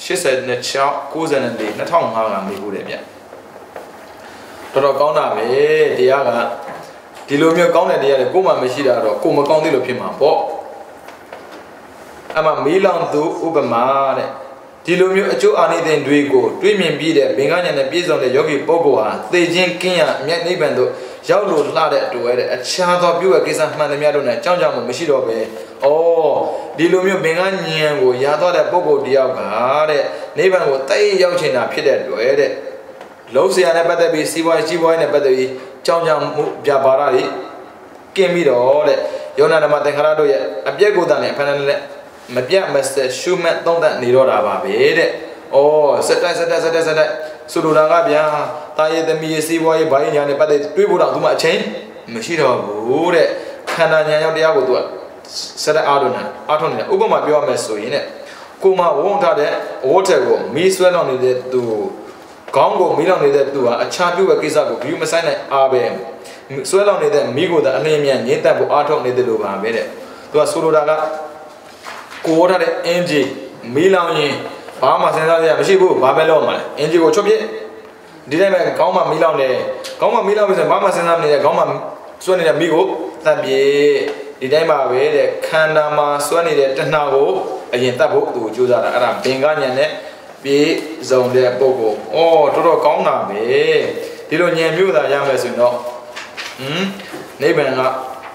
82ချက်94 2005ကမေးဖို့တယ်ဗျတော်တော်ကောင်းတာပဲတရားကဒီလိုမျိုးကောင်းတဲ့တရားတွေကိုမှမရှိတာတော့ကိုမကောင်းသေးလို့ဖြစ်မှာပေါ့အမှမေးလောင်သူဥပမာတဲ့ဒီလိုမျိုးအကျိုးအာနိသင်တွေကိုတွေးမြင်ပြီးတဲ့ဘင်္ဂညာနဲ့ပြည့်စုံတဲ့ယောဂီပုဂ္ဂိုလ်ဟာသေခြင်းကင်းရမြတ်နိဗ္ဗာန်သို့ရောက်လို့လှတဲ့အတူရဲ့အခြားသောပြုရဲ့ကိစ္စမှန်သမျှတို့နဲ့ကြောင်းကြောင်းမှမရှိတော့ပဲဒီလိုမျိုးဘင်္ဂဉာဏ်ကိုရသွားတဲ့ပုဂ္ဂိုလ်တယောက်ကတဲ့နိဗ္ဗာန်ကိုတိတ်ရောက်ချင်တာဖြစ်တဲ့တွေ့တဲ့လုံးစရာနဲ့ပတ်သက်ပြီးစီးပွားရေးနဲ့ပတ်သက်ပြီးကြောင်းကြောင်းမှုပြပါရတွေကင်းပြီးတော့တဲ့ယောနာဓမ္မသင်္ခါရတို့ရဲ့အပြည့်ကိုယ်တန်နဲ့ဖန်နဲ့မပြတ်မစက်ရှုမှတ်သုံးသပ်နေတော့တာပါပဲတဲ့စက်တိုက်ဆိုလိုတာကဗျာတာရည်သမီးရေးစီးပွားရေးဘာညာနဲ့ပတ်သက်တွေးဖို့တော့သူမှအချိန်မရှိတော့ဘူးတဲ့ခန္ဓာဉာဏ်ရောက်တရားကိုသူကစက်အားထုတ်နေတာဥပမာပြောရမယ်ဆိုရင်တဲ့ကိုမဝုန်းထားတဲ့ဝတ်ထက်ကိုမီးဆွဲလောင်နေတဲ့သူခေါင်းကိုမီးလောင်နေတဲ့သူဟာအခြားပြုတဲ့ကိစ္စကိုဂရုမစိုက်နိုင်အားပဲဆွဲလောင်နေတဲ့မီးကိုသာအလင်းမြန်ငြင်းတက်ဖို့အားထုတ်နေတဲ့လိုပါပဲတဲ့သူကဆိုလိုတာကကိုထားတဲ့အင်ဂျီမီးလောင်ရင်ဘာမှစဉ်းစားရမရှိဘူးဘာပဲလုပ်မှာလဲအင်ဂျီကိုချွတ်ပြစ်ဒီတိုင်းပဲခေါင်းမှာမီးလောင်တယ်ခေါင်းမှာမီးလောင်ပြီဆိုရင်ဘာမှစဉ်းစားမနေနဲ့ခေါင်းမှာစွန့်နေတဲ့မီးကိုတတ်ပြေဒီတိုင်းပါပဲတဲ့ခန္ဓာမှာစွန့်နေတဲ့တဏှာကိုအရင်တတ်ဖို့သူကြိုးစားတာအဲ့ဒါဘင်္ဂဉာဏ်နဲ့ပြေစုံတဲ့ပုဂ္ဂိုလ်တော်တော်ကောင်းတာပဲဒီလိုဉာဏ်မျိုးသာရမယ်ဆိုရင်တော့နိဗ္ဗာန်က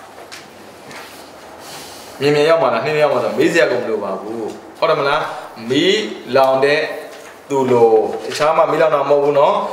မြင်မြင်ရောက်မှာလားနှင်းရောက်မှာဆိုမေးစရာကိုမလိုပါဘူးဟုတ်တယ်မလားမီးလောင်တဲ့သူလိုတခြားမှမီးလောင်တာမဟုတ်ဘူးနော်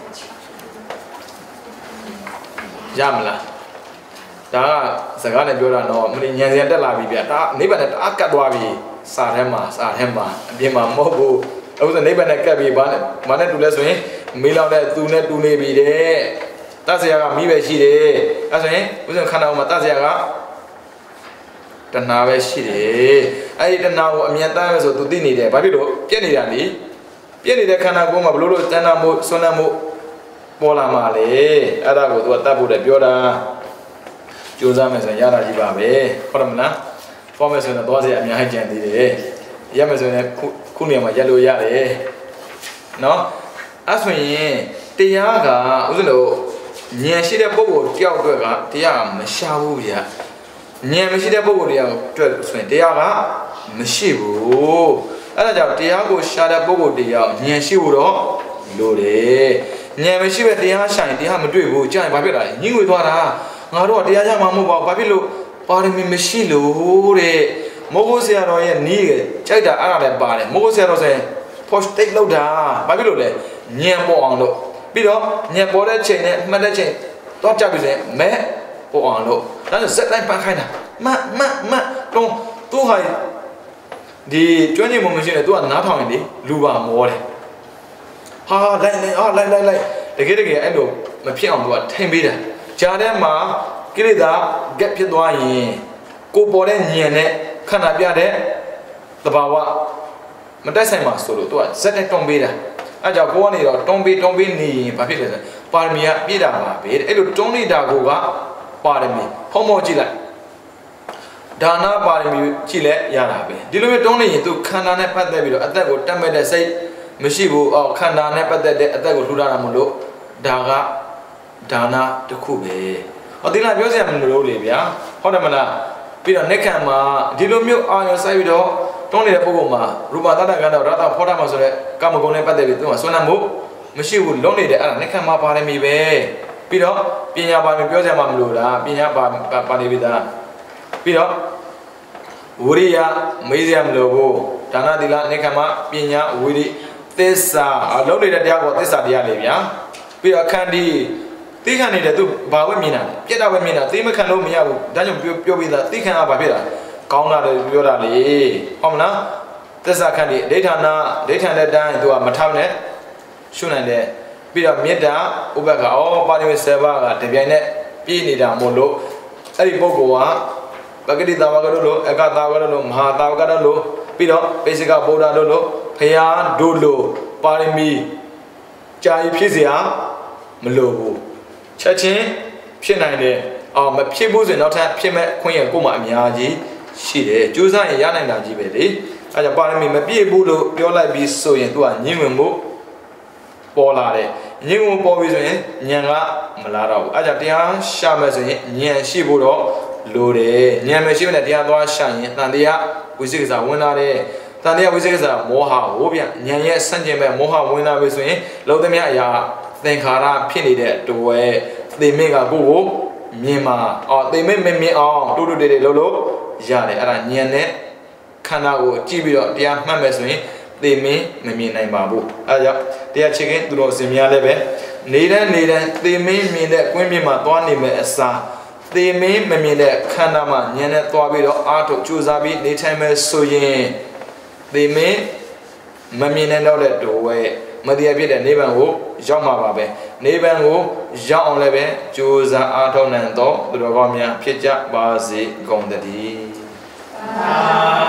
ရမလားဒါကစကားနဲ့ပြောတာတော့မင်းဉာဏ်စရာတက်လာပြီဗျဒါနိဗ္ဗာန်နဲ့တအားကတ်သွားပြီစာထဲမှာအပြင်မှာမဟုတ်ဘူးအခုဆိုနိဗ္ဗာန်နဲ့ကတ်ပြီဘာနဲ့တူလဲဆိုရင်မီးလောင်တဲ့သူနဲ့တူနေပြီတဲ့တတ်စရာကမီးပဲရှိတယ်အဲဆိုရင်ဥစဉ်ခန္ဓာကိုယ်မှာတတ်စရာကတဏှာပဲရှိတယ်အဲ့ဒီတဏှာကိုအမြတ်တမ်းပဲဆိုသူသိနေတယ်ဘာဖြစ်လို့ပြက်နေတာလေပြက်နေတဲ့ခန္ဓာကိုယ်မှာဘလို့လို့တဏှာမှုဆွမ်းနှံမှုပေါ်လာမှာလေအဲ့ဒါကိုသူကတတ်ဖို့တည်းပြောတာကြိုးစားမယ်ဆိုရင်ရတာကြီးပါပဲဟုတ်တယ်မလားပေါ်မယ်ဆိုရင်တော့သွားစရာအများကြီးကြံသေးတယ်ရမယ်ဆိုရင်ခုနေရာမှာရက်လို့ရတယ်နော်အဲ့ဆိုရင်တရားကဥစဉ်လို့ဉာဏ်ရှိတဲ့ပုဂ္ဂိုလ်တယောက်အတွက်ကတရားမရှာဘူးဗျာဉာဏ်မရှိတဲ့ပုဂ္ဂိုလ်တရားအတွက်ဆိုရင်တရားကမရှိဘူးအဲ့ဒါကြောင့်တရားကိုရှာတဲ့ပုဂ္ဂိုလ်တရားဉာဏ်ရှိဖို့တော့လိုတယ်ဉာဏ်မရှိတဲ့တရားရှာရင်တရားမတွေ့ဘူးကြာရင်ဘာဖြစ်လာလဲညှိငွေသွားတာငါတို့ကတရားရမှာမဟုတ်ပါဘူးဘာဖြစ်လို့ပါရမီမရှိလို့တဲ့မိုးကိုဆရာတော်ရဲ့နီးကြိုက်တာအဲ့ဒါလည်းပါတယ်မိုးကိုဆရာတော်ဆိုရင် post take လောက်တာဘာဖြစ်လို့လဲဉာဏ်ပေါ်အောင်လို့ပြီးတော့ဉာဏ်ပေါ်တဲ့ချိန်နဲ့မှတ်တဲ့ချိန်တော့ကြပြီဆိုရင်မဲပေါ်အောင်လို့ဒါဆိုစက်တိုင်းပန်းခိုင်းတာမတော့သူဟာဒီကျွမ်းကျင်မှုမရှိနဲ့သူကနားထောင်ရင်လေလူပါမောတယ်ဟာလိုက်တကယ်အဲ့လိုမဖြစ်အောင်သူကထိမ့်ပေးတယ်ကြားထဲမှာကိလေသာ gap ဖြစ်သွားရင်ကိုပေါ်တဲ့ဉာဏ်နဲ့ခန္ဓာပြတဲ့သဘာဝမတက်ဆိုင်မှာဆိုလို့သူကဇက်နဲ့တွန်းပေးတာအဲကြောင့်ကိုကနေတော့တွန်းပေးနေရင်ဘာဖြစ်လဲဆိုပါရမီကပြည့်တာပါပဲအဲ့လိုတွန်းနေတာကိုကပါရမီဖုံးမောကြည့်လိုက်ဒါနပါရမီကြည့်လဲရတာပဲဒီလိုမျိုးတွန်းနေရင်သူခန္ဓာနဲ့ပတ်သက်ပြီးတော့အသက်ကိုတတ်မဲ့တဲ့စိတ်မရှိဘူးခန္ဓာနဲ့ပတ်သက်တဲ့အသက်ကိုလှူဒါတာမလို့ဒါကဒါနတစ်ခုပဲဟောဒီလားပြောစရာမလိုလို့လေဗျာဟုတ်တယ်မလားပြီးတော့နိက္ခဏ်မှာဒီလိုမျိုးအာရုံစိုက်ပြီးတော့တွန်းနေတဲ့ပုဂ္ဂိုလ်မှာရူပသတ္တကံတော့ရတ္တဖောဓမ္မဆိုတဲ့ကာမဂုဏ်နဲ့ပတ်သက်ပြီးသူကဆွမ်းနာမှုမရှိဘူးလုံးနေတယ်အဲ့ဒါနိက္ခဏ်မှာပါရမီပဲပြီးတော့ပညာပါရမီပြောစရာမလိုတာပညာပါနေပြီသားပြီးတော့ဝိရိယမေးစရာမလိုဘူးဒါနသီလနိက္ခဏ်မှာပညာဝိရိသစ္စာလုံးနေတဲ့တရားကိုသစ္စာတရားလေဗျာပြီးတော့ခန္တီသိခံနေတဲ့သူဘာဝဲမြင်တာပြက်တာပဲမြင်တာသိမခံလို့မရဘူးဒါကြောင့်ပြောပြီးသားသိခံကဘာဖြစ်တာကောင်းတာလေပြောတာလေဟုတ်မလားသစ္စာခန္တီဒိဋ္ဌာနာဒိဋ္ဌံတဲ့တိုင်းသူကမထောက်နဲ့ရှုနိုင်တယ်ပြီးတော့မေတ္တာဥပ္ပခါပါဠိဝေ7ပါးကတပြိုင်နက်ပြည့်နေတာမို့လို့အဲ့ဒီပုဂ္ဂိုလ်ကပဂတိတာဝကတို့လို့အကတာဝကတို့လို့မဟာတာဝကတို့လို့ပြီးတော့ပိစိကဗုဒ္ဓတို့လို့ဖရာတို့လို့ပါရမီကြာရဖြစ်เสียမလိုဘူးချက်ချင်းဖြစ်နိုင်တယ်မဖြစ်ဘူးဆိုရင်နောက်ထပ်ဖြစ်မဲ့ခွင့်ရကိုယ်မှာအများကြီးရှိတယ်ကြိုးစားရင်ရနိုင်တာကြီးပဲလေအဲကြောင့်ပါရမီမပြည့်ဘူးလို့ပြောလိုက်ပြီးဆိုရင်သူကညှင်းဝင်မှုပေါ်လာတယ်ညှင်းဝင်ပေါ်ပြီဆိုရင်ဉာဏ်ကမလာတော့ဘူးအဲကြောင့်တရားရှာမယ်ဆိုရင်ဉာဏ်ရှိဖို့တော့လိုတယ်ဉာဏ်မရှိတဲ့တရားသွားရှာရင်တန်တရားဝိသေကစားဝင်လာတယ်တန်တရားဝိသေကစားမောဟဟိုဗျဉာဏ်ရဲ့ဆန့်ကျင်မဲ့မောဟဝင်လာပြီဆိုရင်လုံးသမျှအရာသင်္ခါရဖြစ်နေတဲ့တွေ့သေမင်းကကိုကိုမြင်မှာသေမင်းမမြင်အောင်တူတူတေတေလို့ရတယ်အဲ့ဒါဉာဏ်နဲ့ခန္ဓာကိုကြည့်ပြီးတော့တရားမှတ်မယ်ဆိုရင်သေမင်းမမြင်နိုင်ပါဘူးအဲဒါကြောင့်တရားချစ်ခင်သူတော်စင်များလည်းပဲနေတန်းသေမင်းမြင်တဲ့ကွင်းမြင်မှာသွားနေမယ်အစားသေမင်းမမြင်တဲ့ခန္ဓာမှာဉာဏ်နဲ့သွားပြီးတော့အာထုတ်ကြိုးစားပြီးနေထိုင်မယ်ဆိုရင်သေမင်းမမြင်နိုင်တော့တဲ့တွေ့မတရားဖြစ်တဲ့နိဗ္ဗာန်ကိုရောက်မှာပါပဲနိဗ္ဗာန်ကိုရောက်အောင်လည်းပဲကြိုးစားအားထုတ်နိုင်တော့သူတော်ကောင်းများဖြစ်ကြပါစေကုန်သတည်း